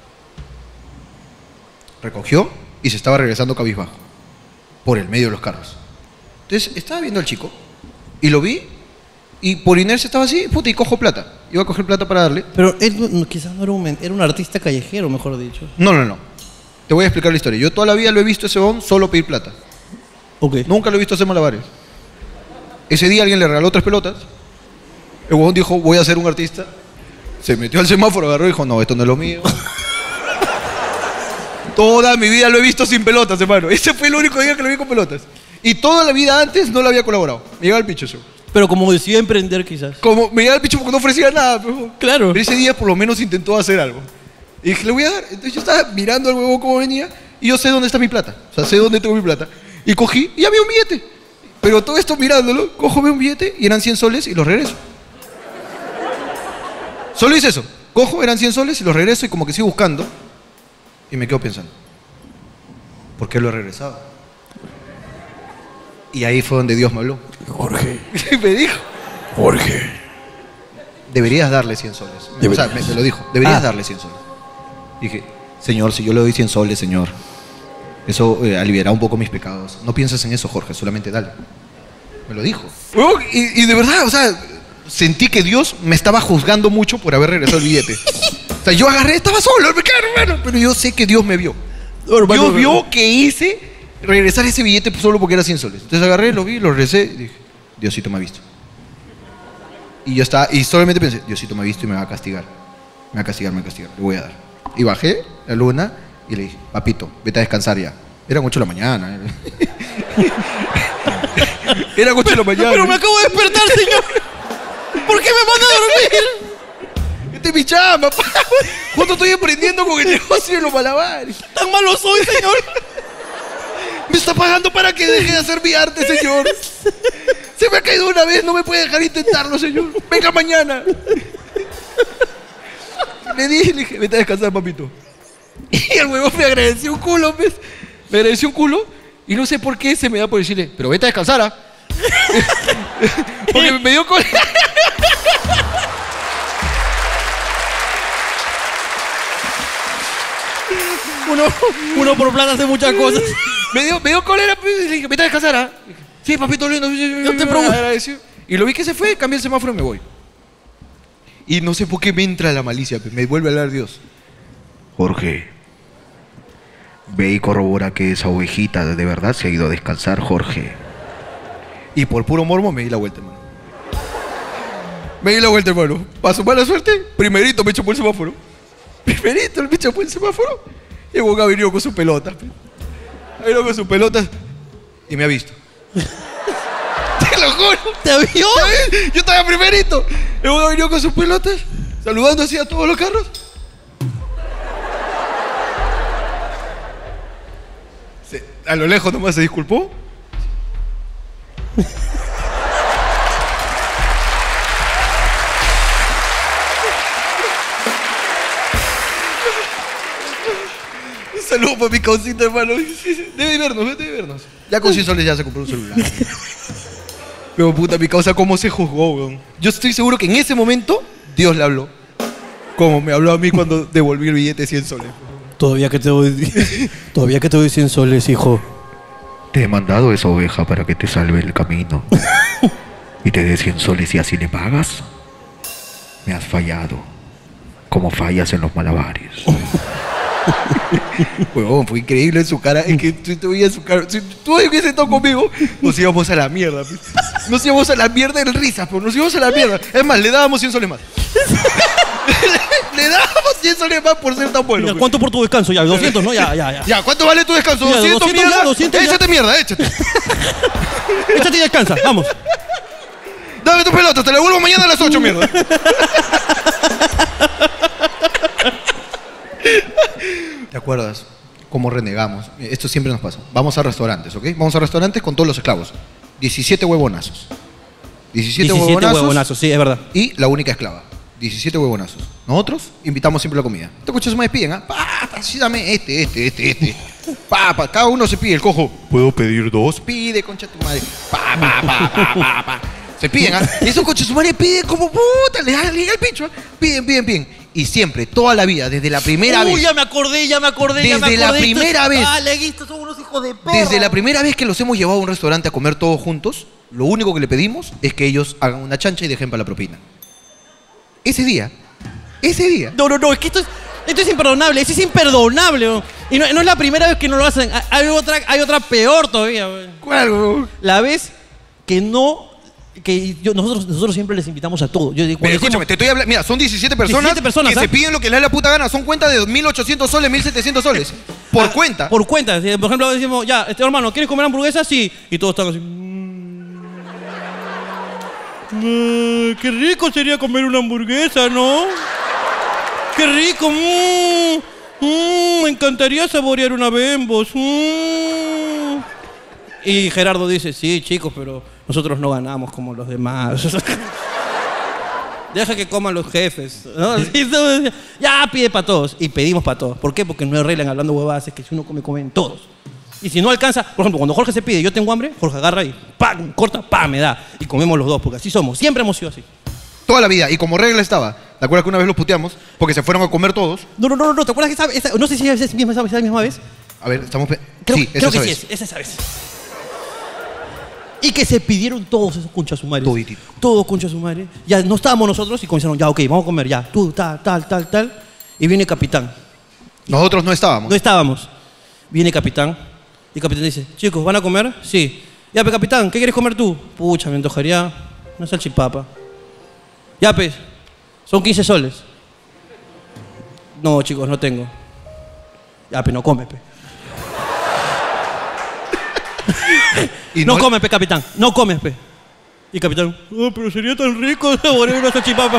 Recogió y se estaba regresando cabizbajo por el medio de los carros. Entonces estaba viendo al chico y lo vi y por inercia estaba así, puta, y cojo plata. Iba a coger plata para darle. Pero él no- no, quizás no era un, men- era un artista callejero, mejor dicho. No, no, no. Te voy a explicar la historia. Yo toda la vida lo he visto a ese bon solo pedir plata. Ok. Nunca lo he visto hacer malabares. Ese día alguien le regaló tres pelotas. El huevón dijo, voy a ser un artista. Se metió al semáforo, agarró y dijo, no, esto no es lo mío. Toda mi vida lo he visto sin pelotas, hermano. Ese fue el único día que lo vi con pelotas. Y toda la vida antes no lo había colaborado. Me llegaba el picho eso. Pero como decidió emprender, quizás. Como me llegaba el picho porque no ofrecía nada. Pero, claro. Pero ese día por lo menos intentó hacer algo. Y dije, le voy a dar. Entonces yo estaba mirando al huevo cómo venía y yo sé dónde está mi plata. O sea, sé dónde tengo mi plata. Y cogí y había un billete. Pero todo esto mirándolo, cojo, veo un billete y eran cien soles y los regreso. Solo hice eso. Cojo, eran cien soles y los regreso y como que sigo buscando. Y me quedo pensando, ¿por qué lo he regresado? Y ahí fue donde Dios me habló. Jorge. Y me dijo, Jorge. deberías darle cien soles. O sea, Deberías. me, me lo dijo, deberías Ah. darle cien soles. Dije, Señor, si yo le doy cien soles, Señor, eso eh, aliviará un poco mis pecados. No pienses en eso, Jorge, solamente dale. Me lo dijo. Huevón, Y, y de verdad, o sea, sentí que Dios me estaba juzgando mucho por haber regresado el billete. O sea, yo agarré, estaba solo, me quedé, hermano, pero yo sé que Dios me vio. Dios vio que hice regresar ese billete solo porque era cien soles. Entonces agarré, lo vi, lo regresé y dije, Diosito me ha visto. Y yo estaba, y solamente pensé, Diosito me ha visto y me va a castigar. Me va a castigar, me va a castigar, le voy a dar. Y bajé la luna y le dije, papito, vete a descansar ya. Eran ocho de la mañana. Eran ocho de la mañana. Pero me acabo de despertar, señor. ¿Por qué me manda a dormir? Este es mi chamba, pa. Justo estoy aprendiendo con el negocio de los malabares. Tan malo soy, señor. Me está pagando para que deje de hacer mi arte, señor. Se me ha caído una vez, no me puede dejar intentarlo, señor. Venga mañana. Le dije, le dije, vete a descansar, papito. Y el huevón me agradeció un culo, ¿ves? Me agradeció un culo y no sé por qué se me da por decirle, pero vete a descansar, ¿ah? Porque me dio cólera. Uno, uno por plata hace muchas cosas. Me dio, me dio cólera, pues, y le dije, vete a descansar, ¿ah? Sí, papito lindo. Yo te pregunto. Y lo vi que se fue, cambié el semáforo y me voy. Y no sé por qué me entra la malicia, pues, me vuelve a hablar Dios. Jorge, ve y corrobora que esa ovejita de verdad se ha ido a descansar, Jorge. Y por puro mormo me di la vuelta, hermano. Me di la vuelta, hermano. Para su mala suerte, primerito me chapó el semáforo. Primerito me chapó el semáforo. Y el huevón ha venido con sus pelotas. Pues. Ha venido con sus pelotas y me ha visto. Te lo juro. ¿Te vio? Yo estaba primerito. El huevón ha venido con sus pelotas, saludando así a todos los carros. Se, a lo lejos nomás se disculpó. Un saludo para mi causita, hermano. Debe vernos, debe vernos. Ya con cien soles ya se compró un celular. Pero puta, mi causa, ¿cómo se juzgó, weón? Yo estoy seguro que en ese momento Dios le habló. Como me habló a mí cuando devolví el billete de cien soles. Todavía que te doy, todavía que te doy cien soles, hijo. Te he mandado esa oveja para que te salve el camino. Y te dé cien soles y así le pagas. Me has fallado. Como fallas en los malabares. Huevón, fue increíble en su cara. Es que tú, tú veías su cara. Si tú hubiese estado conmigo, nos íbamos a la mierda. Pues. Nos íbamos a la mierda en risas, pues. Nos íbamos a la mierda. Es más, le dábamos cien soles más. Le dábamos cien soles más por ser tan bueno. Mira, pues. ¿cuánto por tu descanso? Ya, doscientos, ¿no? Ya, ya, ya. Ya, ¿cuánto vale tu descanso? Mira, doscientos, doscientos mierda. ya, doscientos ya. Échate mierda, échate. Échate y descansa, vamos. Dame tu pelota, te la devuelvo mañana a las ocho, mierda. ¿Te acuerdas cómo renegamos? Esto siempre nos pasa. Vamos a restaurantes, ¿ok? Vamos a restaurantes con todos los esclavos. diecisiete huevonazos. diecisiete, diecisiete huevonazos. huevonazos, sí, es verdad. Y la única esclava. diecisiete huevonazos. Nosotros invitamos siempre la comida. Estos coches me piden, ¿ah? Pa, pa, sí, dame este, este, este, este. Pa, pa, cada uno se pide el cojo. ¿Puedo pedir dos? Pide, concha tu madre. Pa, pa, pa, pa, pa, pa. Se piden, ¿ah? Y esos coches su madre piden como puta, le dan el pincho, ¿ah? Piden, piden, piden. Y siempre, toda la vida, desde la primera Uy, vez. ya me acordé, ya me acordé, desde ya me acordé. la primera vez. Ah, leguistas son unos hijos de perra. Desde la primera vez que los hemos llevado a un restaurante a comer todos juntos, lo único que le pedimos es que ellos hagan una chancha y dejen para la propina. Ese día, ese día. No, no, no, es que esto es, esto es imperdonable, eso es imperdonable. ¿No? Y no, no es la primera vez que no lo hacen, hay otra, hay otra peor todavía. ¿Cuál, bro? La vez que no, que yo, nosotros, nosotros siempre les invitamos a todo. Yo, Pero escúchame, te estoy hablando, mira, son diecisiete personas, diecisiete personas que ¿eh? se piden lo que les da la puta gana, son cuentas de mil ochocientos soles, mil setecientos soles. Por ah, cuenta. Por cuenta, por ejemplo, decimos, ya, este hermano, ¿quieres comer hamburguesa? Sí. Y todos están así. Mm, qué rico sería comer una hamburguesa, ¿no? Qué rico. Mm, mm, me encantaría saborear una Bembos. Mm. Y Gerardo dice, sí, chicos, pero nosotros no ganamos como los demás. Deja que coman los jefes, ¿no? Ya pide para todos. Y pedimos para todos. ¿Por qué? Porque no hay regla en hablando huevadas, es que si uno come, comen todos. Y si no alcanza, por ejemplo, cuando Jorge se pide, yo tengo hambre, Jorge agarra y ¡pam! Corta, ¡pam! Me da. Y comemos los dos, porque así somos. Siempre hemos sido así. Toda la vida. Y como regla estaba, ¿te acuerdas que una vez los puteamos? Porque se fueron a comer todos. No, no, no, no. ¿Te acuerdas que esa, esa, no sé si es esa misma, esa misma vez? A ver, estamos... Creo, sí, creo esa que vez. sí es, es esa vez. Y que se pidieron todos esos conchas sumares. Toditito. Todos conchas sumares. Ya no estábamos nosotros y comenzaron, ya, ok, vamos a comer, ya. Tú, tal, tal, tal, tal. Y viene Capitán. Nosotros no estábamos. No estábamos. Viene Capitán. Y Capitán dice, chicos, ¿van a comer? Sí. Ya, pe, Capitán, ¿qué quieres comer tú? Pucha, me antojaría una salchipapa. Ya, pues, son quince soles. No, chicos, no tengo. Ya, pe, no come, pe. Y no, no comes, pe, Capitán. No comes, pe. Y Capitán, oh, pero sería tan rico saborear una salchipapa.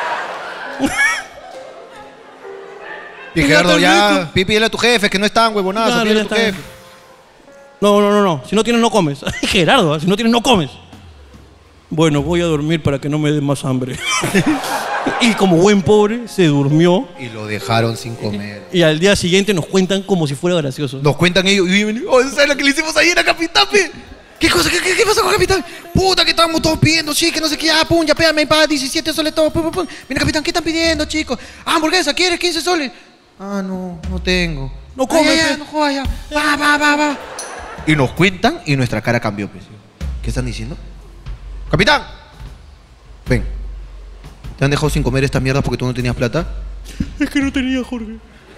Y Gerardo, ya, pi- pídele a tu jefe, que no están, huevonazo, Claro, pídele ya a tu está. jefe. No, no, no, no. Si no tienes, no comes. Gerardo, ¿eh? Si no tienes, no comes. Bueno, voy a dormir para que no me dé más hambre. Y como buen pobre, se durmió. Y lo dejaron sin comer. Y al día siguiente nos cuentan como si fuera gracioso. Nos cuentan ellos. Y viven, oh, ¿sabes lo que le hicimos ayer a Capitán, pe? ¿Qué cosa? ¿Qué, qué, qué pasó con Capitán? Puta, que estábamos todos pidiendo, sí, que no sé qué. Ah, pum, ya pégame, pa, diecisiete soles todo. Pum, pum, pum. Mira, Capitán, ¿qué están pidiendo, chicos? Ah, hamburguesa, ¿quieres quince soles? Ah, no, no tengo. No come, Ay, ya, ya, pe. no jodas, ya. Va, va, va, va. Y nos cuentan y nuestra cara cambió, pues. ¿Qué están diciendo? Capitán, ven. ¿Te han dejado sin comer esta mierda porque tú no tenías plata? Es que no tenía, Jorge.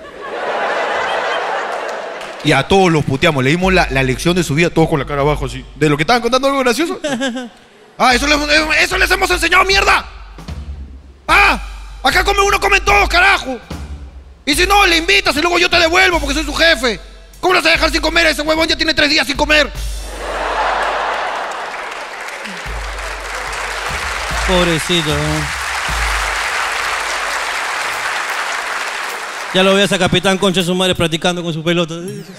Y a todos los puteamos, le dimos la, la lección de su vida, todos con la cara abajo así. ¿De lo que estaban contando algo gracioso? Ah, eso les, eso les hemos enseñado, mierda. Ah, acá come uno, comen todos, carajo. Y si no, le invitas y luego yo te devuelvo porque soy su jefe. ¿Cómo lo vas a dejar sin comer? Ese huevón ya tiene tres días sin comer. Pobrecito, ¿no? Ya lo veas a Capitán Concha de su madre practicando con su pelota.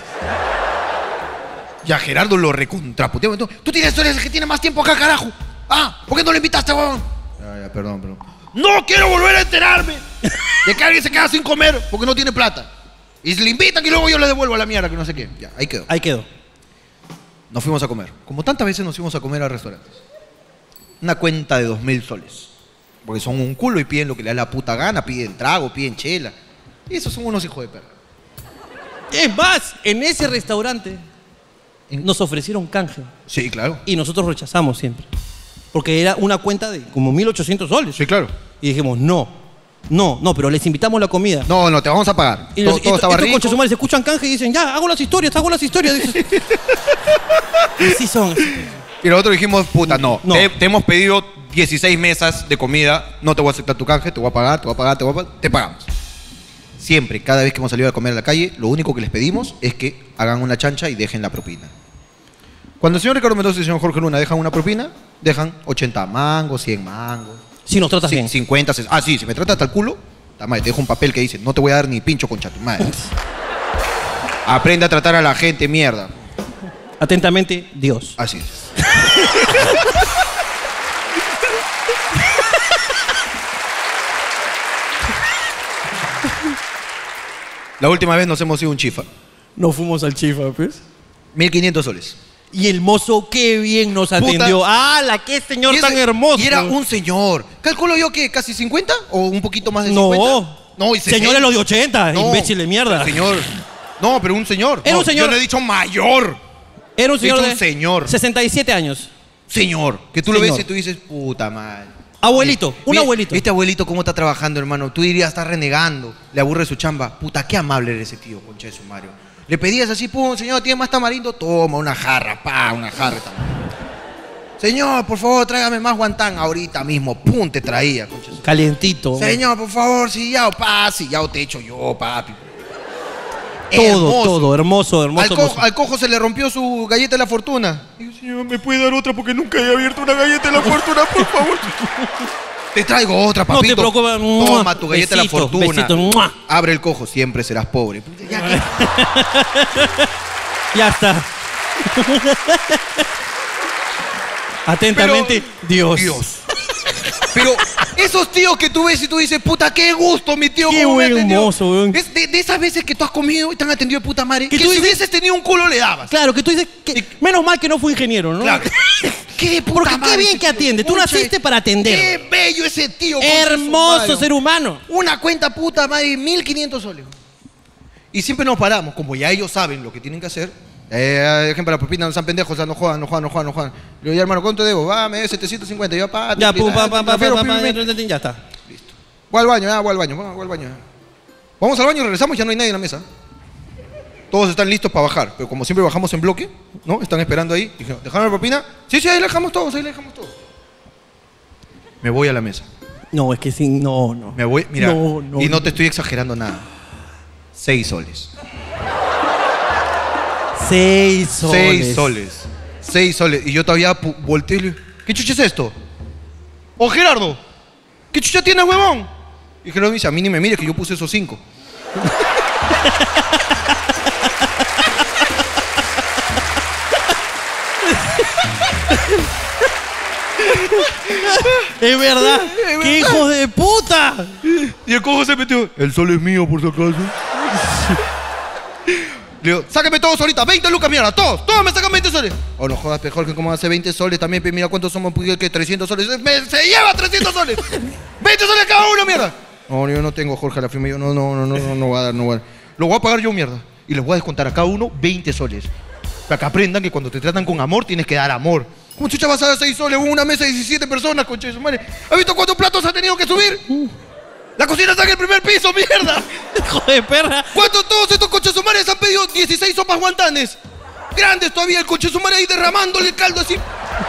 Ya Gerardo lo recontraputeamos. Tú tienes, tú eres el que tiene más tiempo acá, carajo. Ah, ¿por qué no le invitaste, huevón? Ya, ya, perdón, perdón. No quiero volver a enterarme de que alguien se queda sin comer porque no tiene plata. Y se le invitan y luego yo le devuelvo a la mierda que no sé qué. Ya, ahí quedó. Ahí quedó. Nos fuimos a comer. Como tantas veces nos fuimos a comer a restaurantes. Una cuenta de dos mil soles. Porque son un culo y piden lo que le da la puta gana. Piden trago, piden chela. Y esos son unos hijos de perra. Es más, en ese restaurante nos ofrecieron canje. Sí, claro. Y nosotros rechazamos siempre. Porque era una cuenta de como mil ochocientos soles. Sí, claro. Y dijimos, no, no, no, pero les invitamos la comida. No, no, te vamos a pagar. Y todo, los, todo y, estaba estos rico. conchas sumares se escuchan canje y dicen, ya, hago las historias, hago las historias. Así son. Y nosotros dijimos, puta, no, No. Te, te hemos pedido dieciséis mesas de comida, no te voy a aceptar tu canje, te voy a pagar, te voy a pagar, te voy a pagar, te pagamos. Siempre, cada vez que hemos salido a comer a la calle, lo único que les pedimos es que hagan una chancha y dejen la propina. Cuando el señor Ricardo Mendoza y el señor Jorge Luna dejan una propina, dejan ochenta mangos, cien mangos. Si nos tratas Sí, bien. cincuenta, sesenta. Ah, sí, si me tratas hasta el culo, ta madre, te dejo un papel que dice, no te voy a dar ni pincho, concha tu madre. Aprende a tratar a la gente, mierda. Atentamente, Dios. Así es. La última vez nos hemos ido a un chifa. Nos fuimos al chifa, pues. mil quinientos soles. Y el mozo, qué bien nos atendió. ¡Ah, qué señor Y ese- tan hermoso! Y era un señor. Calculo yo que casi cincuenta o un poquito más de No. cincuenta. No, y Señor de los de ochenta, imbécil de mierda. Señor. No, pero un señor. Era No, un señor. Yo no he dicho mayor. Era un señor He dicho de un señor. sesenta y siete años. Señor. Que tú lo Señor. ves y tú dices, puta madre. Abuelito, un Mira, abuelito. Este abuelito cómo está trabajando, hermano. Tú dirías, está renegando. Le aburre su chamba. Puta, qué amable eres ese tío, concha de su Mario. Le pedías así, pum, señor, ¿tiene más tamarindo? Toma, una jarra, pa, una jarra de tamarindo. Señor, por favor, tráigame más guantán ahorita mismo. Pum, te traía, concha de su- Calientito. Señor, por favor, sillao, pa, sillao te echo yo, papi. Todo, Hermoso. todo, hermoso, hermoso. Al, co- hermoso. al cojo se le rompió su galleta de la fortuna. Digo, señor, ¿me puede dar otra? Porque nunca he abierto una galleta de la fortuna, por favor. Te traigo otra, No te papito. preocupes. Toma tu galleta de la Besito, fortuna. besito. ¡Mua! Abre el cojo, siempre serás pobre. Ya, ¿qué? Ya está. Atentamente, Dios. Dios. Pero esos tíos que tú ves y tú dices, puta, qué gusto, mi tío. Qué cómo me buen atendió. mozo, weón. Es de, de esas veces que tú has comido y te han atendido de puta madre. Que Que, tú si dices- hubieses tenido un culo le dabas. Claro, que tú dices que menos mal que no fue ingeniero, ¿no? Claro. Qué de puta Porque qué madre bien ese que tío. atiende. Tú Pucha, naciste para atender. Qué bello ese tío. concha de su Hermoso madre. ser humano. Una cuenta puta madre, mil quinientos soles. Y siempre nos paramos, como ya ellos saben lo que tienen que hacer. Eh, dejen para la propina, no sean pendejos, o sea, no jodan, no jodan, no jodan, no jodan. Le digo, ya hermano, ¿cuánto debo? Va, me debe setecientos cincuenta. Yo, pa, Ya, te- pum, ah, pam, te pam, pam, transfiero, pam, pim, pam, pim, pim. ya está. Voy al baño, ya, voy al baño, voy al baño. Vamos al baño, regresamos, ya no hay nadie en la mesa. Todos están listos para bajar, pero como siempre bajamos en bloque, ¿no? Están esperando ahí. Dije, ¿dejaron la propina? Sí, sí, ahí la dejamos todos, ahí la dejamos todos. Me voy a la mesa. No, es que sí, no, no. Me voy, mira, No, no, y no, no. te estoy exagerando nada. Seis soles. Seis soles. Seis soles. Seis soles. Y yo todavía pu- volteé y le digo, ¿qué chucha es esto? ¡Oh, Gerardo! ¿Qué chucha tienes, huevón? Y Gerardo me dice, a mí ni me mires que yo puse esos cinco. Es verdad. ¡Qué hijos de puta! Y el cojo se metió. El sol es mío, por si acaso. Le digo, sáquenme todos ahorita, veinte lucas, mierda, todos, todos me sacan veinte soles. Oh, no jodas, mejor que como hace veinte soles también, pe, mira cuántos somos, pues, que trescientos soles. Me- se lleva trescientos soles. veinte soles cada uno, mierda. No, yo no tengo, Jorge, a la firma, yo no, no, no, no, no, no voy a dar, no voy a dar. Lo voy a pagar yo, mierda. Y les voy a descontar a cada uno veinte soles. Para que aprendan que cuando te tratan con amor, tienes que dar amor. ¿Cómo chucha vas a dar seis soles? Una mesa de diecisiete personas, concha de su madre. ¿Has visto cuántos platos ha tenido que subir? La cocina está en el primer piso, mierda. Hijo de perra. ¿Cuántos todos estos conchas sumares han pedido dieciséis sopas guantanes? Grandes todavía, el concha sumare ahí derramándole el caldo así.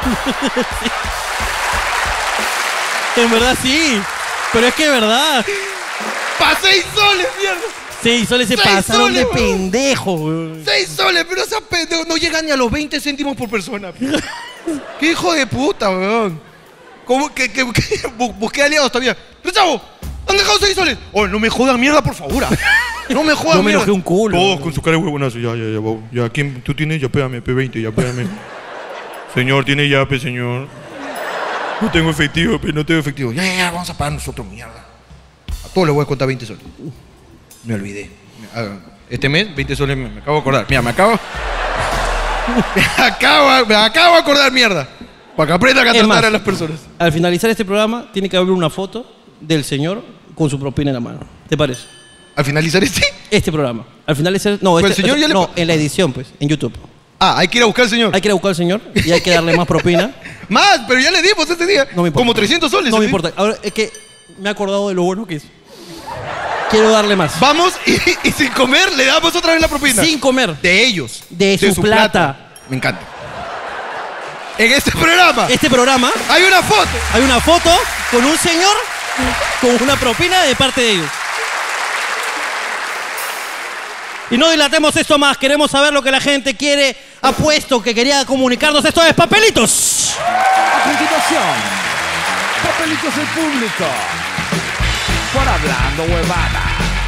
En verdad sí. Pero es que es verdad. ¡Pa' seis soles, mierda! Seis soles se Seis pasaron soles, de weón. pendejo, weón. ¡Seis soles! Pero esa pendejo no llega ni a los veinte céntimos por persona. ¡Qué hijo de puta, weón! ¿Cómo que, que, que bu- busqué aliados todavía? ¡Rechavo! ¿Han dejado seis soles? Oh, no me jodan mierda, por favor. ah. No me jodan No me mierda. enojé un culo. Todos con su cara de huevonazo. Ya, ya, ya, bo- ya. ¿Quién tú tienes? Ya pégame, P veinte, ya pégame. Señor, tiene yape, señor. No tengo efectivo, pero no tengo efectivo. Ya, ya, ya, vamos a pagar nosotros, mierda. A todos les voy a contar veinte soles. Me olvidé. Ah, Este mes, veinte soles, me, me acabo de acordar. Mira, me acabo... Me acabo, me acabo de acordar, mierda. Para que aprendan a Es tratar más, a las personas. Al finalizar este programa, tiene que haber una foto del señor con su propina en la mano. ¿Te parece? ¿Al finalizar este? Este programa. Al finalizar... No, Pues este, el señor ya le no pa- en la edición, pues, en YouTube. Ah, hay que ir a buscar al señor. Hay que ir a buscar al señor y hay que darle más propina. Más, pero ya le dimos ese día. No me importa. Como trescientos soles. No me ¿sí? importa. Ahora, es que me he acordado de lo bueno que es. Quiero darle más. Vamos y, y sin comer le damos otra vez la propina. Sin comer. De ellos. De su plata. Me encanta. En este programa Este programa hay una foto. hay una foto con un señor con una propina de parte de ellos. Y no dilatemos esto más. Queremos saber lo que la gente quiere. Ha puesto que quería comunicarnos. Esto es Papelitos. A continuación, Papelitos del Público. Por Hablando Huevadas.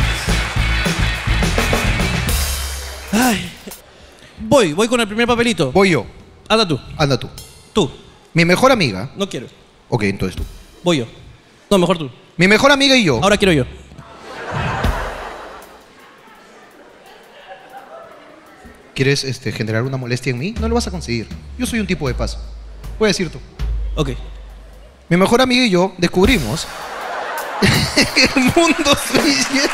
Ay. Voy, voy con el primer papelito. Voy yo. Anda tú. Anda tú. Tú. Mi mejor amiga. No quiero. Ok, entonces tú. Voy yo. No, mejor tú. Mi mejor amiga y yo. Ahora quiero yo. ¿Quieres este, generar una molestia en mí? No lo vas a conseguir. Yo soy un tipo de paz. Voy a decir tú. Ok. Mi mejor amiga y yo descubrimos el mundo swinger.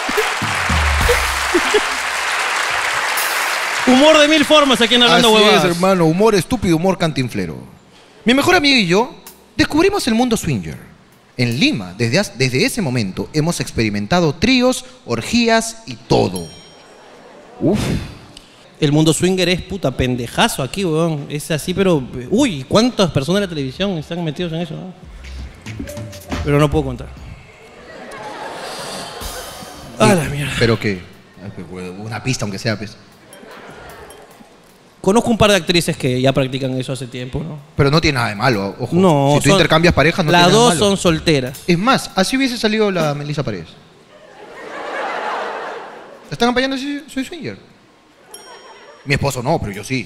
Humor de mil formas aquí en Hablando Así Huevadas. es, hermano. Humor estúpido, humor cantinflero. Mi mejor amiga y yo descubrimos el mundo swinger. En Lima, desde, as- desde ese momento, hemos experimentado tríos, orgías y todo. Uf. El mundo swinger es puta pendejazo aquí, weón. Es así, pero... Uy, ¿cuántas personas de la televisión están metidos en eso? no? Pero no puedo contar. Ah, la mierda. Pero que... ay, pues, una pista, aunque sea, pues. Conozco un par de actrices que ya practican eso hace tiempo, ¿no? Pero no tiene nada de malo, ojo. No, si tú son- intercambias parejas, no Las tiene nada de dos malo. son solteras. Es más, así hubiese salido la Melissa Paredes. ¿Están acompañando si soy swinger? Mi esposo no, pero yo sí.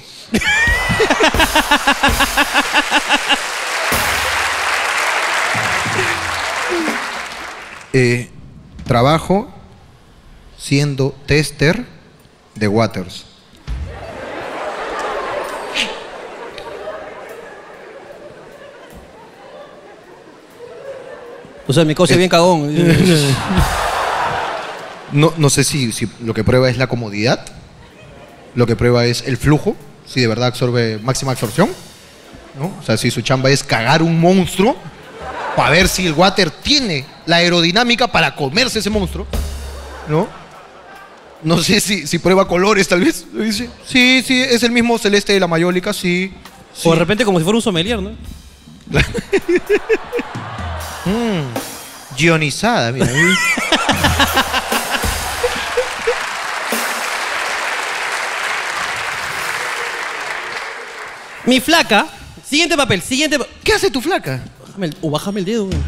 Eh, trabajo siendo tester de Waters. O sea, mi cosa es bien cagón. No, no sé si, si lo que prueba es la comodidad, lo que prueba es el flujo, si de verdad absorbe máxima absorción, ¿no? O sea, si su chamba es cagar un monstruo para ver si el water tiene la aerodinámica para comerse ese monstruo, ¿no? No sé si, si prueba colores, tal vez. Dice, sí, sí, es el mismo celeste de la mayólica, sí. sí. O de repente como si fuera un sommelier, ¿no? Mm, guionizada, mira. Mi flaca. Siguiente papel, siguiente. pa- ¿Qué hace tu flaca? Bájame el- o bájame el dedo, güey.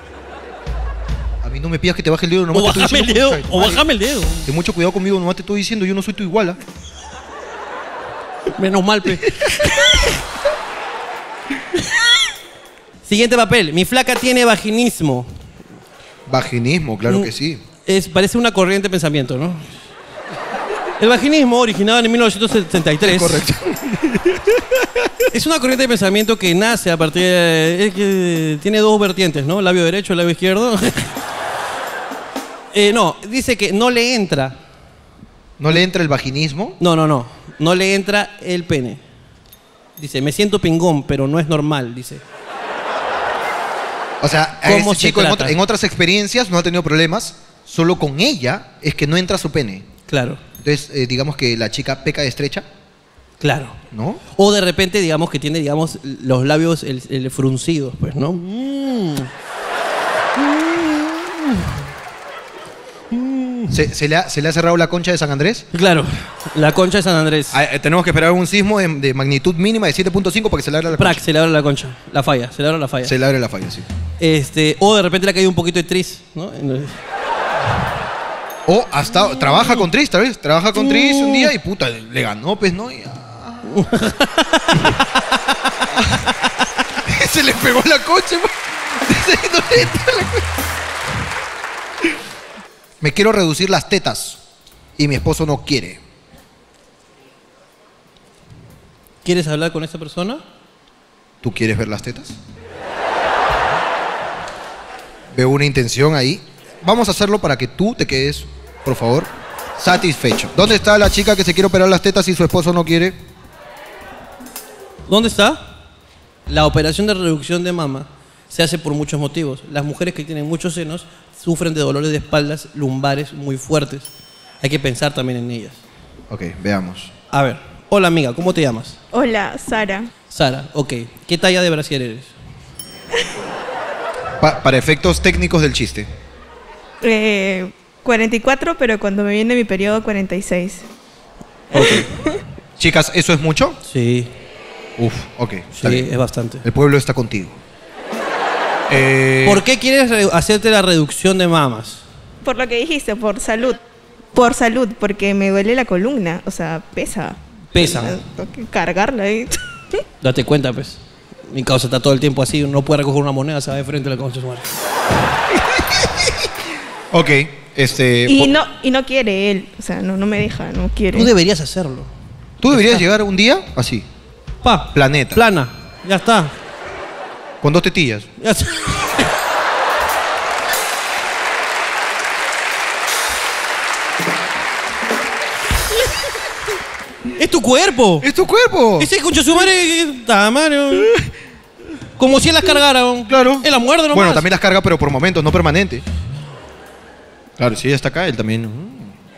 A mí no me pidas que te baje el dedo, nomás O te estoy bájame el diciendo, dedo, concha de tu o madre. bájame el dedo. Ten mucho cuidado conmigo, nomás te estoy diciendo, yo no soy tu iguala. Menos mal, pe. Siguiente papel. Mi flaca tiene vaginismo. Vaginismo, claro Mm, que sí. Es, parece una corriente de pensamiento, ¿no? El vaginismo, originado en mil novecientos setenta y tres. Correcto. Es una corriente de pensamiento que nace a partir de... Es que tiene dos vertientes, ¿no? Labio derecho, labio izquierdo. eh, no, dice que no le entra. ¿No le entra el vaginismo? No, no, no. No le entra el pene. Dice, me siento pingón, pero no es normal, dice. O sea, a ¿Cómo ese se chico en, trata? otra- en otras experiencias no ha tenido problemas, solo con ella es que no entra su pene. Claro. Entonces, eh, digamos que la chica peca de estrecha, Claro. ¿no? O de repente, digamos, que tiene, digamos, los labios el, el fruncidos, pues, ¿no? Mm. ¿Se, se le ha, ¿Se le ha cerrado la concha de San Andrés? Claro, la concha de San Andrés. Ah, eh, tenemos que esperar un sismo de, de magnitud mínima de siete punto cinco para que se le abra la Prac, concha. se le abre la concha. La falla, se le abre la falla. Se le abre la falla, sí. Este, o de repente le ha caído un poquito de tris, ¿no? O hasta trabaja con Tris, ¿sabes? Trabaja con Tris un día y puta, le ganó, pues, ¿no? Y, ah. Se le pegó la concha. ¿No le entra la concha? Me quiero reducir las tetas y mi esposo no quiere. ¿Quieres hablar con esa persona? ¿Tú quieres ver las tetas? Veo una intención ahí. Vamos a hacerlo para que tú te quedes, por favor, satisfecho. ¿Dónde está la chica que se quiere operar las tetas y su esposo no quiere? ¿Dónde está? La operación de reducción de mama se hace por muchos motivos. Las mujeres que tienen muchos senos sufren de dolores de espaldas lumbares muy fuertes. Hay que pensar también en ellas. Ok, veamos. A ver, hola amiga, ¿cómo te llamas? Hola, Sara. Sara, ok. ¿Qué talla de brasier eres? Pa- para efectos técnicos del chiste. Eh, cuarenta y cuatro, pero cuando me viene mi periodo, cuarenta y seis. Chicas, ¿eso es mucho? Sí. Uf, ok. está Sí, bien. es bastante. El pueblo está contigo. Eh, ¿Por qué quieres re- hacerte la reducción de mamas? Por lo que dijiste, por salud. Por salud, porque me duele la columna. O sea, pesa. Pesa. Tengo que cargarla ahí. Date cuenta, pues. Mi causa está todo el tiempo así, no puede recoger una moneda, se va de frente a la concha de su madre. Ok, este... Y po- no, y no quiere él. O sea, no, no me deja, no quiere. Tú deberías hacerlo. Tú deberías llegar un día así. Pa. Planeta. Plana. Ya está. Con dos tetillas. Ya está. Es tu cuerpo. Es tu cuerpo. Ese concha su madre. Está mano. Como si él las cargara. Claro. Él la muerde nomás. Bueno, también las carga, pero por momentos, no permanente. Claro, si ella está acá, él también. mm.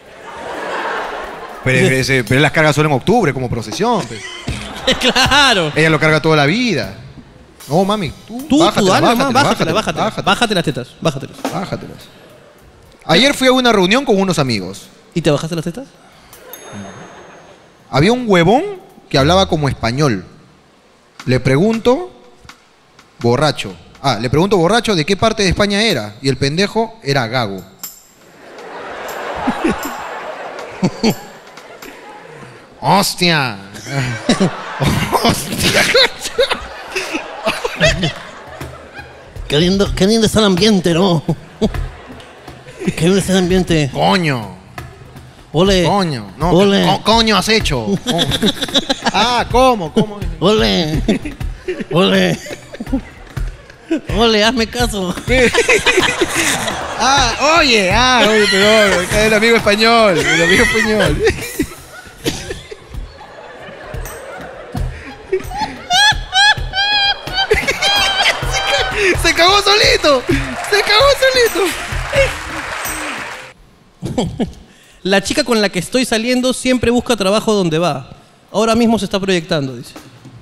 Pero, ese- pero él las carga solo en octubre, como procesión. pues. Claro. Ella lo carga toda la vida. No, mami, tú, Tú, bájatela, tú dale nomás, bájatela, bájatelas, bájatelas. bájatela. Bájate las tetas, bájatelas. Bájatelas. Ayer fui a una reunión con unos amigos. ¿Y te bajaste las tetas? Había un huevón que hablaba como español. Le pregunto, borracho. Ah, le pregunto, borracho, ¿de qué parte de España era? Y el pendejo era gago. ¡Hostia! ¡Hostia! Qué lindo, qué lindo está el ambiente, ¿no? Qué lindo está el ambiente. ¡Coño! Ole. Coño, no, Ole. ¿qué co- coño has hecho? Oh. Ah, ¿cómo? ¿Cómo? Ole. Ole. Ole, hazme caso. Ah, oye, ah, oye, pero acá el amigo español, el amigo español. Se cagó solito, se cagó solito. La chica con la que estoy saliendo siempre busca trabajo donde va. Ahora mismo se está proyectando, dice.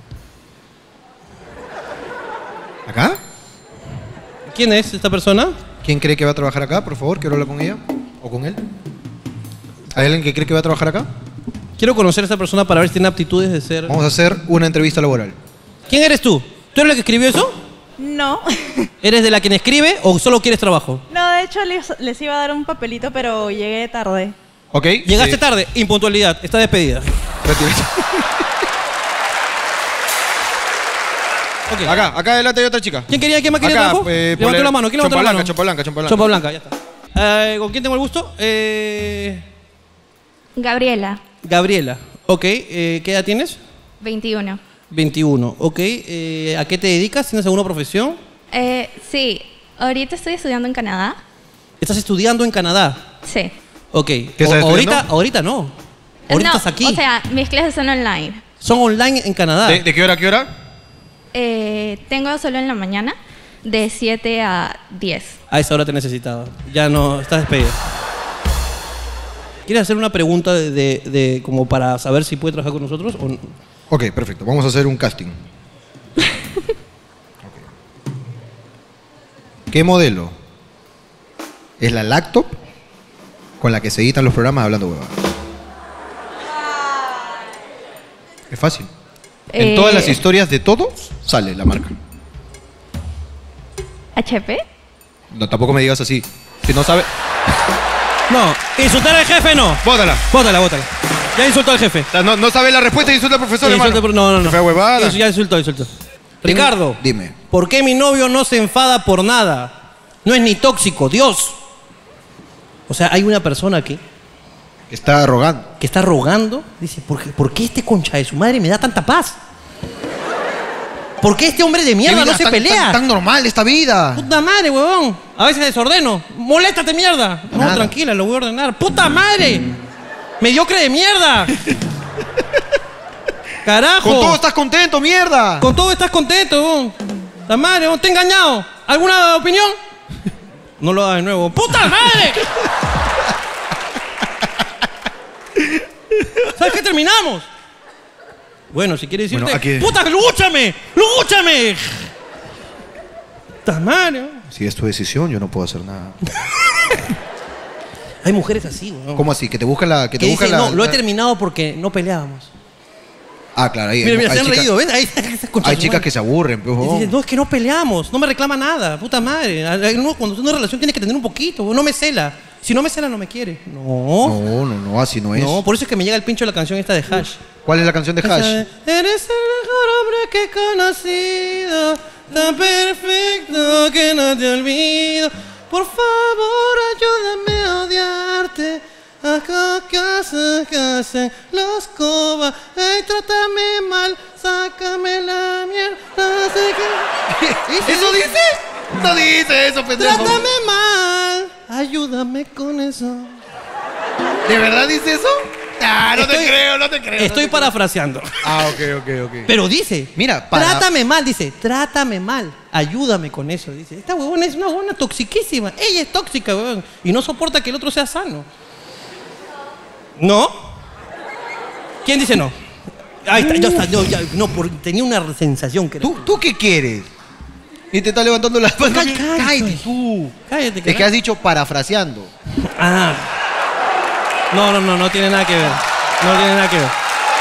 ¿Acá? ¿Quién es esta persona? ¿Quién cree que va a trabajar acá? Por favor, quiero hablar con ella o con él. ¿Hay alguien que cree que va a trabajar acá? Quiero conocer a esta persona para ver si tiene aptitudes de ser... Vamos a hacer una entrevista laboral. ¿Quién eres tú? ¿Tú eres la que escribió eso? No, ¿Eres de la quien escribe o solo quieres trabajo? no, de hecho les, les iba a dar un papelito, pero llegué tarde. ¿Ok? Llegaste eh, tarde, impuntualidad, está despedida. Ok. Acá, acá adelante hay otra chica. ¿Quién quería? ¿Quién más quería Acá, trabajo? eh, Levantó ponle- la mano. ¿Quién levantó la Chompa mano? blanca, chompa blanca, chompa blanca. Chompa blanca, ya está. Eh, ¿Con quién tengo el gusto? Eh, Gabriela, Gabriela. Ok. Eh, ¿Qué edad tienes? veintiuno. veintiuno. Ok. Eh, ¿A qué te dedicas? ¿Tienes alguna profesión? Eh, sí, ahorita estoy estudiando en Canadá. ¿Estás estudiando en Canadá? Sí. Ok. ¿Qué O- estás ahorita, estudiando? ahorita no. Ahorita no, estás aquí. O sea, mis clases son online. Son online en Canadá. ¿De, de qué hora a qué hora? Eh, tengo solo en la mañana, de siete a diez. A esa hora te necesitaba. Ya no, estás despedido. ¿Quieres hacer una pregunta de, de- de- como para saber si puede trabajar con nosotros? O no? Ok, perfecto. Vamos a hacer un casting. Ok. ¿Qué modelo es la laptop con la que se editan los programas hablando huevadas? Es fácil. En Eh, todas las historias de todos sale la marca. ¿H P? No, tampoco me digas así. Si no sabe. No, insultar al jefe no. Bótala. Bótala, bótala. Ya insultó al jefe. O sea, no, no sabe la respuesta y insulta al profesor, Sí, hermano. insulta por- no, no, no. Fea huevada. Eso ya insultó, insultó. Ricardo, Dime. ¿por qué mi novio no se enfada por nada? No es ni tóxico, Dios. O sea, hay una persona aquí Está arrogante. que está rogando. Dice, ¿por qué, por qué este concha de su madre me da tanta paz? ¿Por qué este hombre de mierda Qué vida no se tan- pelea? Tan, tan normal esta vida. Puta madre, huevón. A veces desordeno. Moléstate, mierda. No, Nada. tranquila, lo voy a ordenar. ¡Puta madre! ¡Mediocre de mierda! ¡Carajo! Con todo estás contento, mierda. Con todo estás contento, huevón. ¡La madre, huevón! ¿Te he engañado? ¿Alguna opinión? No lo hagas de nuevo. ¡Puta madre! ¿Sabes qué? Terminamos. Bueno, si quieres decirte... Bueno, aquí- ¡Puta, lúchame! ¡Lúchame! ¡Puta madre! huevón. Si es tu decisión, yo no puedo hacer nada. Hay mujeres así, huevón. ¿Cómo así? Que te buscan la. Que te Que buscan dicen, la, no, lo he la- terminado porque no peleábamos. Ah, claro, ahí. Mira, mira, hay se han chicas- reído, ¿ves? Ahí, esas conchas Hay de chicas madre. que se aburren, pues, Y huevón. dicen, no, es que no peleamos, no me reclama nada, puta madre. Al- al- no, Cuando tienes una relación tienes que tener un poquito, no me cela. Si no me cela, no me quiere. No. No, no, no, así no es. No, por eso es que me llega el pincho de la canción esta de Hash. ¿Cuál es la canción de Esa Hash? de, Eres el mejor hombre que he conocido, tan perfecto que no te olvido. Por favor, ayúdame a odiarte. Acá que hacen, que hacen los cobas. Ey, trátame mal, sácame la mierda. No sé qué. ¿Eso dice? No dice eso, pendejo. Trátame mal, ayúdame con eso. ¿De verdad dice eso? Ah, no te Estoy- creo, no te creo. no Estoy te parafraseando. creo. Ah, ok, ok, ok. Pero dice, Mira, para- trátame mal, dice, trátame mal, ayúdame con eso, dice. Esta huevona es una huevona toxiquísima, ella es tóxica, huevón, y no soporta que el otro sea sano. ¿No? ¿Quién dice no? Ahí está, ya está, no, ya, no, por- tenía una sensación que era... ¿Tú, ¿Tú qué quieres? Y te está levantando las manos. Cállate, Cállate tú. Cállate, Es que carajo. has dicho parafraseando. Ah. No, no, no, no tiene nada que ver. No tiene nada que ver.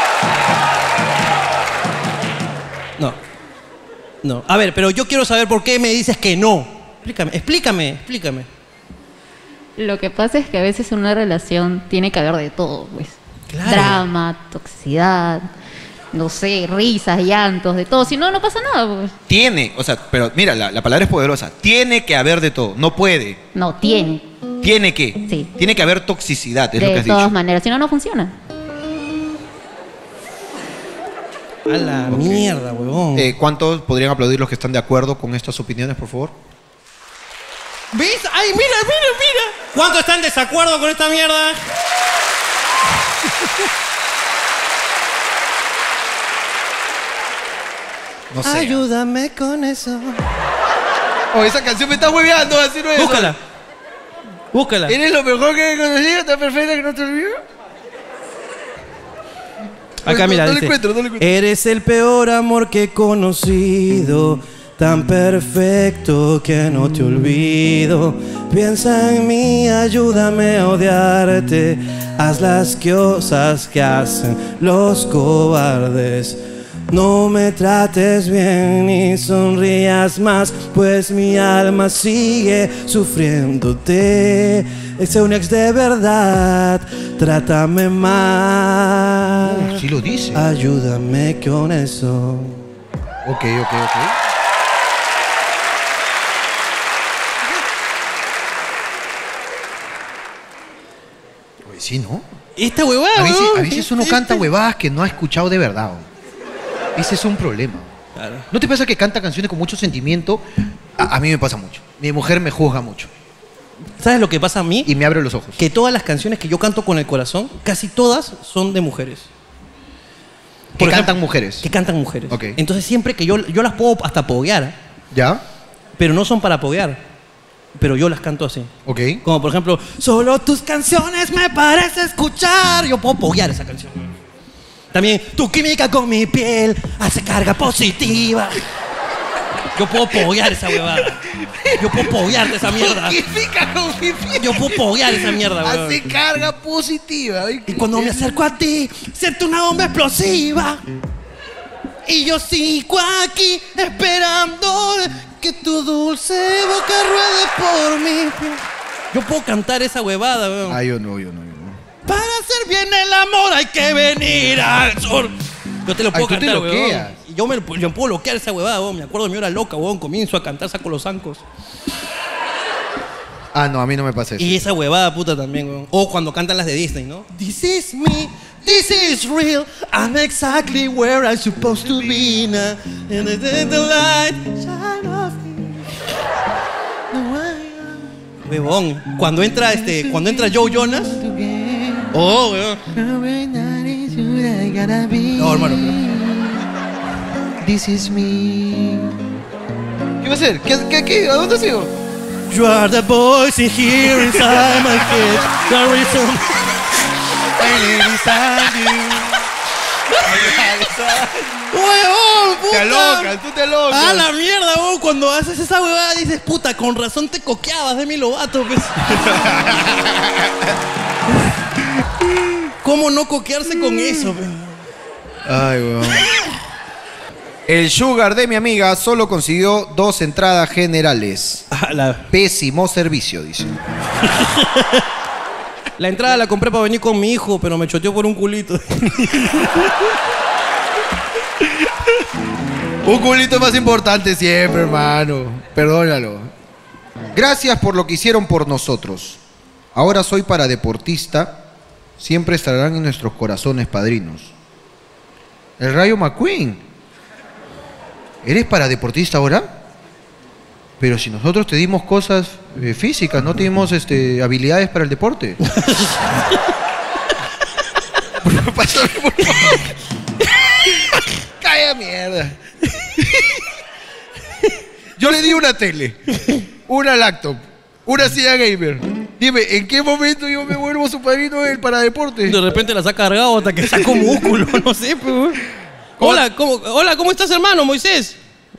No. No. A ver, pero yo quiero saber por qué me dices que no. Explícame, explícame, explícame. Lo que pasa es que a veces en una relación tiene que haber de todo, pues. Claro. Drama, toxicidad, no sé, risas, llantos, de todo. Si no, no pasa nada, pues. Tiene, o sea, pero mira, la, la palabra es poderosa. Tiene que haber de todo. No puede. No, tiene. Tiene que. Sí. Tiene que haber toxicidad, es lo que De has todas dicho. maneras. Si no, no funciona. A la mierda, huevón. Eh, ¿Cuántos podrían aplaudir los que están de acuerdo con estas opiniones, por favor? ¿Ves? ¡Ay, mira, mira, mira! ¿Cuántos están en desacuerdo con esta mierda? No sé. Ayúdame con eso. Oh, esa canción me está hueveando, así no es. Búscala. Búscala. ¿Eres lo mejor que he conocido? ¿Tan perfecta que no te olvido? Acá, mira, no, no le dice, encuentro, no le encuentro. eres el peor amor que he conocido, tan perfecto que no te olvido. Piensa en mí, ayúdame a odiarte. Haz las cosas que hacen los cobardes. No me trates bien ni sonrías más, pues mi alma sigue sufriéndote. Es un ex de verdad, trátame mal. Oh, sí lo dice. Ayúdame con eso. Ok, ok, ok. Pues sí, ¿no? Esta huevada, A veces, weón. a veces uno Este- canta huevadas que no ha escuchado de verdad. weón. Ese es un problema. Claro. ¿No te pasa que canta canciones con mucho sentimiento? A, a mí me pasa mucho. Mi mujer me juzga mucho. ¿Sabes lo que pasa a mí? Y me abre los ojos. Que todas las canciones que yo canto con el corazón, casi todas son de mujeres. Que Por cantan ejemplo, mujeres. Que cantan mujeres. Ok. Entonces siempre que yo, yo las puedo hasta poguear, ¿Ya? pero no son para poguear. Pero yo las canto así. Ok. Como por ejemplo, solo tus canciones me parece escuchar. Yo puedo poguear esa canción. También, tu química con mi piel hace carga positiva. Yo puedo poguear esa huevada. Yo puedo poguear esa mierda. Química con mi piel. Yo puedo poguear esa mierda, weón. Hace carga positiva. Y cuando me acerco a ti, siento una bomba explosiva. Y yo sigo aquí esperando que tu dulce boca ruede por mí. Yo puedo cantar esa huevada, weón. Ah, yo no, yo no, yo no. Para hacer bien el amor hay que venir al sur. Yo te lo puedo Ay, tú te cantar, weón. loqueas. Y yo me yo puedo bloquear esa huevada, weón. Me acuerdo de mi hora loca, weón. Comienzo a cantar, saco los zancos. Ah, no, a mí no me pasa eso. Y esa huevada puta también, weón. O cuando cantan las de Disney, ¿no? This is me, this is real. I'm exactly where I'm supposed to be now. And the, the, the light shine off me. Huevón, cuando entra este, cuando entra Joe Jonas. Oh, weón. No, hermano. This is me. ¿Qué va a hacer? ¿Qué, qué, qué? ¿A dónde has ido? You are the voice in here inside my head. The reason I live inside you. ¡Huevón, puta! Te alocas, tú te alocas. ¡Ah, la mierda, huevón! Cuando haces esa huevada dices, puta, con razón te coqueabas de mi lobato, pues. ¿Cómo no coquearse con eso, pues? Ay, weón. El sugar de mi amiga solo consiguió dos entradas generales. Pésimo servicio, dice. La entrada la compré para venir con mi hijo, pero me choteó por un culito. Un culito más importante siempre, hermano. Perdónalo. Gracias por lo que hicieron por nosotros. Ahora soy paradeportista. Siempre estarán en nuestros corazones, padrinos. El Rayo McQueen. ¿Eres paradeportista ahora? Pero si nosotros te dimos cosas eh, físicas, no te dimos este, habilidades para el deporte. Pásame, por favor. Calla mierda. Yo le di una tele, una laptop, una silla gamer. Dime, ¿en qué momento yo me vuelvo su padrino del paradeporte? De repente la saca cargado hasta que sacó músculo, no sé, pues. Hola, ¿cómo, hola, ¿cómo estás, hermano, Moisés?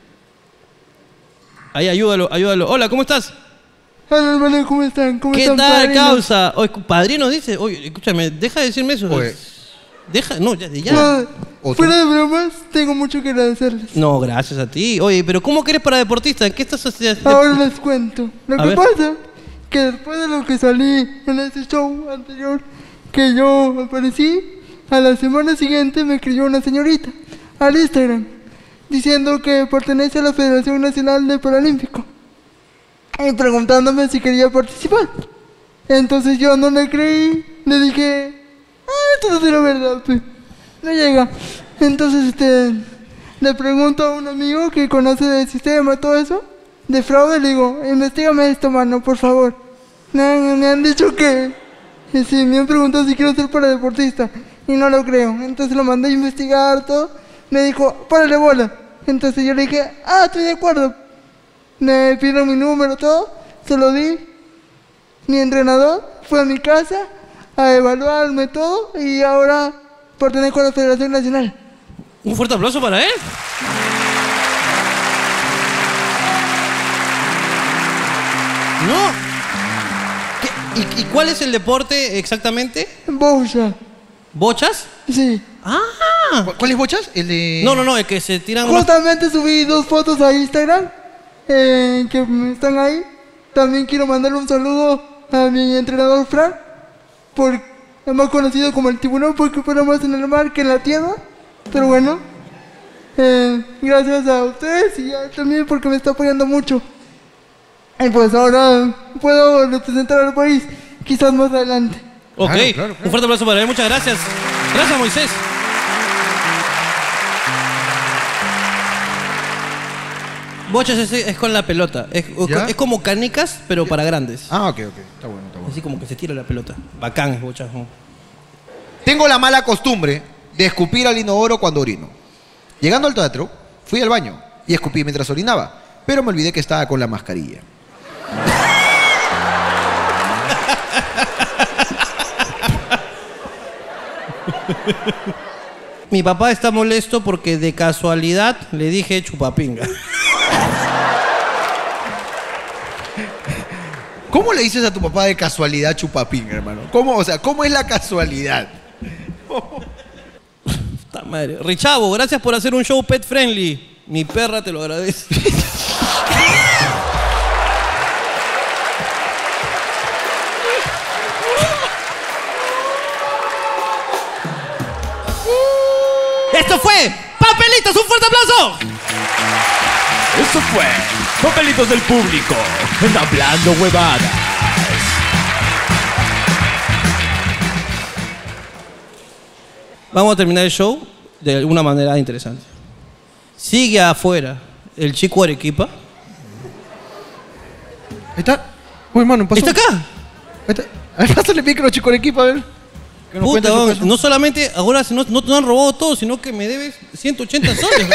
Ahí, ayúdalo, ayúdalo. Hola, ¿cómo estás? Hola, hermano, ¿cómo están? ¿Cómo ¿Qué están, tal, padrinos? causa? Oye, padrino dice, oye, escúchame, deja de decirme eso. Oye. Deja, no, ya, ya. No, fuera de bromas, tengo mucho que agradecerles. No, gracias a ti. Oye, pero ¿cómo que eres para deportista? ¿Qué estás haciendo? Ahora les cuento. Lo A que ver. pasa, que después de lo que salí en ese show anterior, que yo aparecí, a la semana siguiente me escribió una señorita al Instagram, diciendo que pertenece a la Federación Nacional de Paralímpico, y preguntándome si quería participar. Entonces yo no le creí, le dije, ah, esto no será verdad, pues. No llega. Entonces, este, le pregunto a un amigo que conoce del sistema, todo eso, de fraude, le digo, investígame esto, mano, por favor. No, no, me han dicho que, que sí, me han preguntado si quiero ser paradeportista, y no lo creo. Entonces lo mandé a investigar, todo. Me dijo, párale bola. Entonces yo le dije, ah, estoy de acuerdo. Me pidieron mi número, todo, se lo di. Mi entrenador fue a mi casa a evaluarme todo y ahora pertenezco a la Federación Nacional. Un fuerte aplauso para él. No. ¿Qué? ¿Y, y cuál es el deporte exactamente? Bocha. ¿Bochas? Sí. Ah. ¿Cuál es bochas? El de... No, no, no, el que se tiran... Justamente subí dos fotos a Instagram eh, que están ahí. También quiero mandarle un saludo a mi entrenador Fran, por, es más conocido como el tiburón porque fuera más en el mar que en la tierra. Pero bueno, Eh, gracias a ustedes y a él también porque me está apoyando mucho. Y pues ahora puedo representar al país, quizás más adelante. Ok, claro, claro, claro. Un fuerte aplauso para él, muchas gracias. Gracias, Moisés. Bochas es, es con la pelota. Es, es como canicas, pero para grandes. Ah, ok, ok. Está bueno, está bueno. Así como que se tira la pelota. Bacán, bochas. ¿No? Tengo la mala costumbre de escupir al inodoro cuando orino. Llegando al teatro, fui al baño y escupí mientras orinaba, pero me olvidé que estaba con la mascarilla. Mi papá está molesto porque de casualidad le dije chupapinga. ¿Cómo le dices a tu papá de casualidad chupapinga, hermano? ¿Cómo, o sea, ¿cómo es la casualidad? Puta madre. Richavo, gracias por hacer un show pet friendly. Mi perra te lo agradece. Esto fue Papelitos, un fuerte aplauso. Eso fue Papelitos del Público en Hablando Huevadas. Vamos a terminar el show de alguna manera interesante. Sigue afuera el chico Arequipa. Ahí está. Uy, hermano, pasó. ¿Está acá? Ahí está. A ver, pásale el micro, chico Arequipa, a ver. Que nos Puta, cuente su no, caso. no solamente ahora no, no te han robado todo, sino que me debes ciento ochenta soles.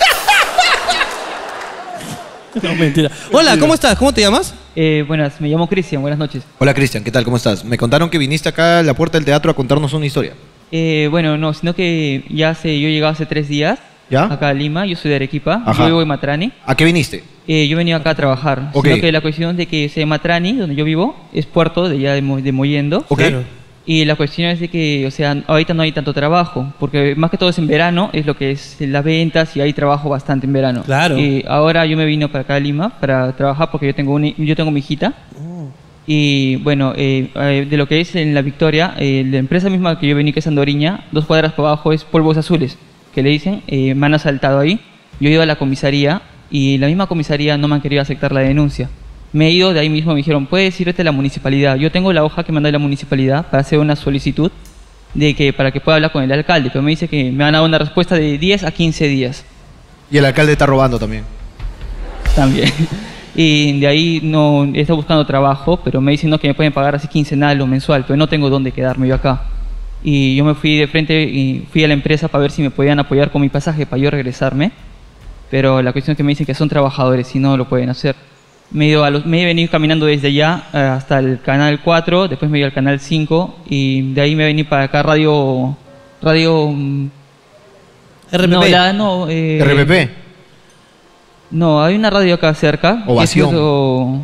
No, mentira. Hola, ¿cómo estás? ¿Cómo te llamas? Eh, buenas, me llamo Cristian, buenas noches. Hola, Cristian, ¿qué tal? ¿Cómo estás? Me contaron que viniste acá a la puerta del teatro a contarnos una historia. Eh, bueno, no, sino que ya hace, yo he llegado hace tres días ¿Ya? acá a Lima, yo soy de Arequipa, Ajá. yo vivo en Matrani. ¿A qué viniste? Eh, yo he venido acá a trabajar, Ok. sino que la cuestión de que sea Matrani, donde yo vivo, es puerto de allá de, Mo- de Mollendo. Ok. Claro. Y la cuestión es de que, o sea, ahorita no hay tanto trabajo, porque más que todo es en verano, es lo que es las ventas y hay trabajo bastante en verano. Claro. Y ahora yo me vine para acá a Lima para trabajar porque yo tengo, un, yo tengo mi hijita. Y bueno, eh, eh, de lo que es en La Victoria, eh, la empresa misma que yo vení, que es Andoriña, dos cuadras para abajo es Polvos Azules, que le dicen, eh, me han asaltado ahí. Yo he ido a la comisaría y la misma comisaría no me han querido aceptar la denuncia. Me he ido de ahí mismo, me dijeron, puedes irte a la municipalidad. Yo tengo la hoja que mandó la municipalidad para hacer una solicitud de que para que pueda hablar con el alcalde, pero me dice que me van a dar una respuesta de diez a quince días. Y el alcalde está robando también. También. Y de ahí no he estado buscando trabajo, pero me dicen no, que me pueden pagar así quincenal o mensual, pero no tengo dónde quedarme yo acá. Y yo me fui de frente y fui a la empresa para ver si me podían apoyar con mi pasaje para yo regresarme, pero la cuestión es que me dicen que son trabajadores y no lo pueden hacer. Me he, ido a los, me he venido caminando desde allá eh, hasta el canal cuatro, después me he ido al canal cinco y de ahí me vení para acá radio... radio mm, R P P. No, la- no, eh, R P P. No, hay una radio acá cerca. Ovación. Incluso-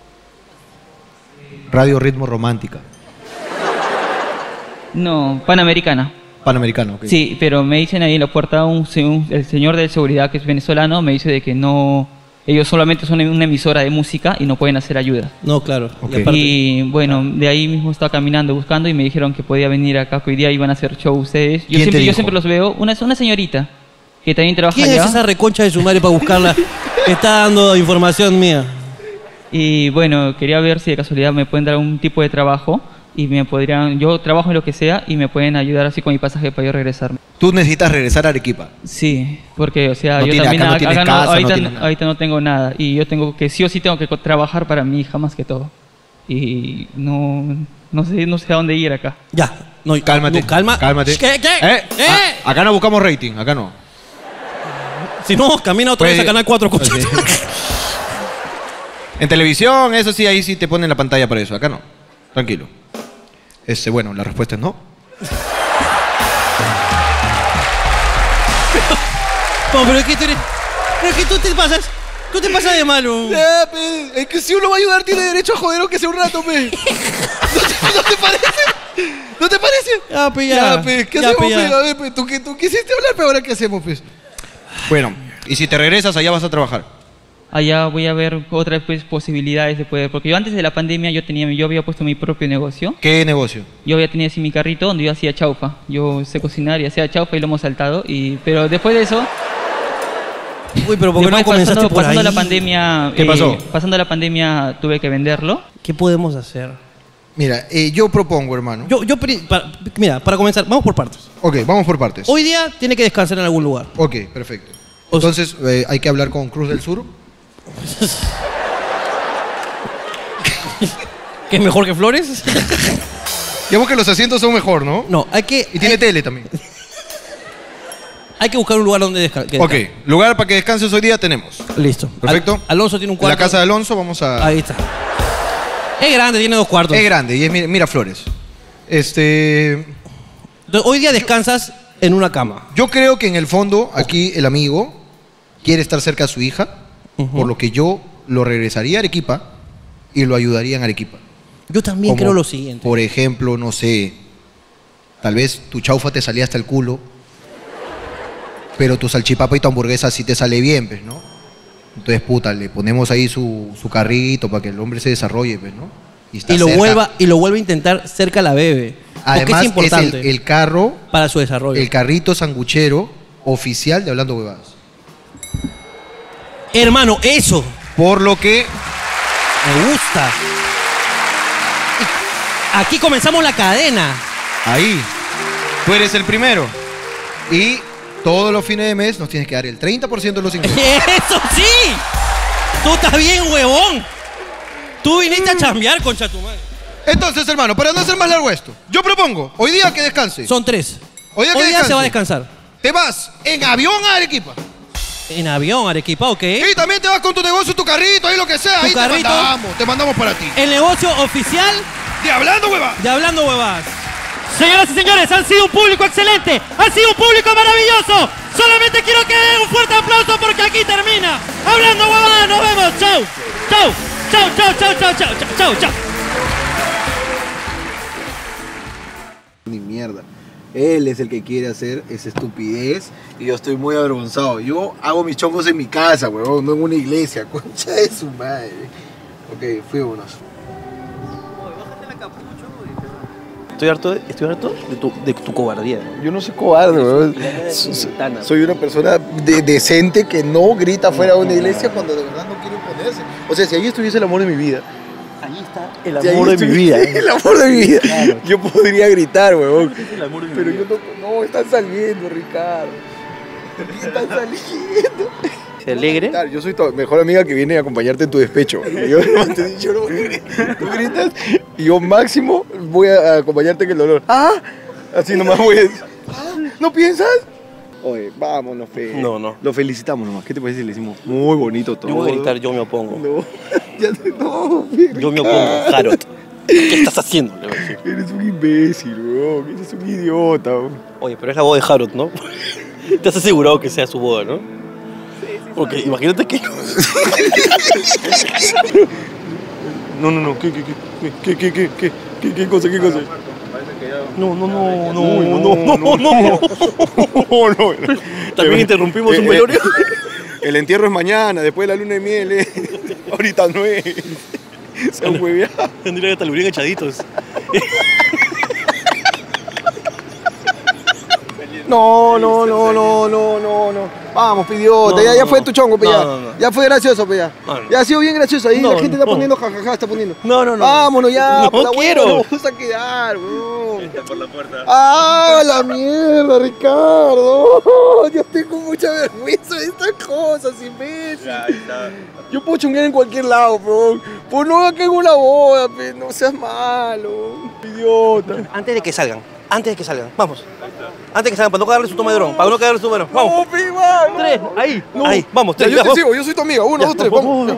Radio Ritmo Romántica. No, Panamericana. Panamericano, ok. Sí, pero me dicen ahí en la puerta, un, se- un- el señor de seguridad que es venezolano me dice de que no, ellos solamente son una emisora de música y no pueden hacer ayuda. No, claro. Y, aparte- bueno, de ahí mismo estaba caminando, buscando y me dijeron que podía venir acá, que hoy día iban a hacer show ustedes. Yo ¿Quién te siempre, yo dijo? siempre los veo, una, una señorita que también trabaja ¿Quién allá. es esa reconcha de su madre para buscarla? Que está dando información mía. Y bueno, quería ver si de casualidad me pueden dar un tipo de trabajo y me podrían, yo trabajo en lo que sea y me pueden ayudar así con mi pasaje para yo regresarme. Tú necesitas regresar a Arequipa. Sí, porque o sea, No yo tiene- también acá no acá tienes no- casa, no ahorita, tienes nada. ahorita no tengo nada y yo tengo que sí o sí tengo que co- trabajar para mi hija más que todo. Y no no sé no sé a dónde ir acá. Ya, no, Cálmate. no, calma. Cálmate. ¿Qué? ¿Qué? Eh, ¿Eh? ah, acá no buscamos rating, acá no. Si no, camina otra vez Pues- a Canal cuatro. Pues sí. En televisión, eso sí, ahí sí te ponen la pantalla para eso. Acá no. Tranquilo. Este, bueno, la respuesta es no. No, pero es que tú eres... Pero es que tú te pasas... Tú te pasas de malo. Ya, pe, es que si uno va a ayudar tiene derecho a joder aunque sea un rato, pe. ¿No te, no te parece? ¿No te parece? Ya, pe, ya. Ya, pe, ¿qué Ya, hacemos, pe, ya. pe? A ver, pe, tú, que- tú quisiste hablar, pero ahora ¿qué hacemos, pues? Bueno, y si te regresas, allá vas a trabajar. Allá voy a ver otras pues, posibilidades de poder, porque yo antes de la pandemia yo tenía yo había puesto mi propio negocio. ¿Qué negocio? Yo había tenido así mi carrito donde yo hacía chaufa. Yo sé cocinar y hacía chaufa y lo hemos saltado y pero después de eso Uy, pero ¿por qué no Después, comenzaste pasando, por pasando ahí? la pandemia, ¿Qué eh, pasó? Pasando la pandemia tuve que venderlo. ¿Qué podemos hacer? Mira, eh, yo propongo, hermano. Yo, yo, pri- para- mira, para comenzar, vamos por partes. Ok, vamos por partes. Hoy día tiene que descansar en algún lugar. Ok, perfecto. Entonces, eh, hay que hablar con Cruz del Sur. ¿Qué es mejor que Flores? Digamos que los asientos son mejor, ¿no? No, hay que... Y tiene hay, tele también. hay que buscar un lugar donde descansar. Ok, lugar para que descanses hoy día tenemos. Listo. Perfecto. Al- Alonso tiene un En cuarto. la casa de Alonso vamos a... Ahí está. Es grande, tiene dos cuartos. Es grande y es Mir- Miraflores. Este... Entonces, hoy día descansas en una cama. Yo creo que en el fondo aquí el amigo quiere estar cerca de su hija, por lo que yo lo regresaría a Arequipa y lo ayudaría en Arequipa. Yo también Como, creo lo siguiente. Por ejemplo, no sé, tal vez tu chaufa te salía hasta el culo, pero tu salchipapa y tu hamburguesa sí te sale bien, pues, ¿no? Entonces, puta, le ponemos ahí su, su carrito para que el hombre se desarrolle, pues, ¿no? está Y lo, cerca. vuelva, y lo vuelve a intentar cerca a la bebé. Además, Porque es importante el, el carro, para su desarrollo. el carrito sanguchero oficial de Hablando Huevadas. Hermano, eso. Por lo que... Me gusta. Aquí comenzamos la cadena. Ahí. Tú eres el primero. Y todos los fines de mes nos tienes que dar el treinta por ciento de los ingresos. ¡Eso sí! Tú estás bien, huevón. Tú viniste a chambear, concha tu madre. Entonces, hermano, para no hacer más largo esto, yo propongo, hoy día que descanse. Son tres. Hoy día, que Hoy día descanse. se va a descansar. Te vas en avión a Arequipa. En avión, Arequipa, ok. Y también te vas con tu negocio, tu carrito, ahí lo que sea. Tu Ahí carrito. te mandamos, te mandamos para ti. El negocio oficial de Hablando Huevadas. De Hablando Huevadas. Señoras y señores, han sido un público excelente, han sido un público maravilloso. Solamente quiero que den un fuerte aplauso porque aquí termina Hablando Huevadas. Nos vemos, chau, chau, chau, chau, chau, chau, chau, chau, chau, chau. Ni mierda. Él es el que quiere hacer esa estupidez y yo estoy muy avergonzado. Yo hago mis chongos en mi casa, huevón, no en una iglesia. Concha de su madre. Ok, fuímonos. Estoy harto, de, estoy harto de, tu, de tu cobardía. Yo no soy cobarde, weón. Soy una persona de- decente que no grita fuera de una iglesia cuando de verdad no quiere oponerse. O sea, si ahí estuviese el amor de mi vida. Ahí está el si ahí amor de mi vida. estuviese El amor de mi vida. Claro. Yo podría gritar, weón. Es el amor de mi Pero vida. yo no, no, están saliendo, Ricardo. Están saliendo. ¿Se alegre? Claro, yo soy tu mejor amiga que viene a acompañarte en tu despecho. Yo, te he dicho, no voy a gritar. Tú gritas y yo máximo voy a acompañarte en el dolor. ¡Ah! Así nomás voy a decir. "Ah, ¿No piensas? Oye, vámonos, Fe. No, no. Lo felicitamos nomás. ¿Qué te parece si le decimos muy bonito todo? Yo voy a gritar, yo me opongo. No, ya te, no, Fe, Yo me Ricardo. opongo, Harot. ¿Qué estás haciendo? Le voy a decir. Eres un imbécil, weón. Eres un idiota, weón. Oye, pero es la boda de Harot, ¿no? Te has asegurado que sea su boda, ¿no? Porque imagínate que... No, no, no. ¿Qué, qué, qué, qué, qué, qué, qué, qué, qué cosa, qué cosa? No, no, no, no, Uy, no, no, no, no. no. También interrumpimos Eh, un eh, velorio. El entierro es mañana, después de la luna de miel, ¿eh? Ahorita no es. Se han hueveado. Tendría que talurín echaditos. No, no, no, no, no, no, no. Vamos, pidiota, No, ya, no, ya no. fue tu chongo, pe, No, ya. no, no. Ya fue gracioso, pe, ya. No, no. Ya ha sido bien gracioso ahí, No, la gente está no. poniendo jajaja, está poniendo. No, no, no. Vámonos ya, No por la buena, quiero. nos vamos a quedar, weón. Por la puerta. ¡Ah, la mierda, Ricardo! Yo tengo mucha vergüenza de estas cosas, imbécil. Yo puedo chunguear en cualquier lado, bro. Pues no acá en una boda, pe. No seas malo, idiota. Antes de que salgan, antes de que salgan, vamos. Antes de que salgan, para no cagarle su toma de dron, para no cagarle su toma de dron. Vamos. No, pe, igual, no. Tres, ahí, No. ahí, vamos, Ya, tres. yo ya, te vamos. sigo, yo soy tu amiga. Uno, Ya, dos, tres, vamos, vamos. vamos.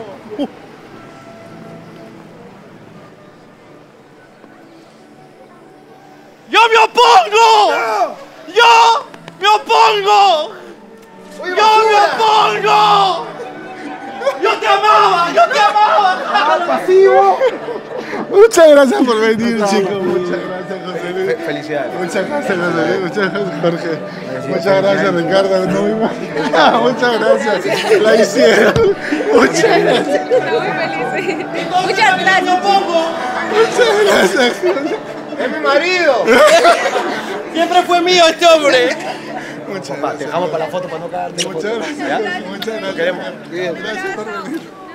¡Yo me opongo! ¡Yo me opongo! ¡Yo me opongo! ¡Yo te amaba! ¡Yo te amaba! ¡Pasivo! Muchas gracias por venir, chicos. Muchas gracias, José Luis. Felicidades. Muchas gracias, José Luis. Muchas gracias, Jorge. Muchas gracias, Ricardo. No me imagino. Ah, muchas gracias. La hicieron. Muchas gracias. Estoy muy feliz. Muchas gracias. Muchas gracias. ¡Es mi marido! Siempre fue mío este hombre. Muchas Papá, te gracias. dejamos para la foto para no caerte. Muchas gracias. ¿Ya? Muchas Te gracias. queremos. Bien. Gracias por venir.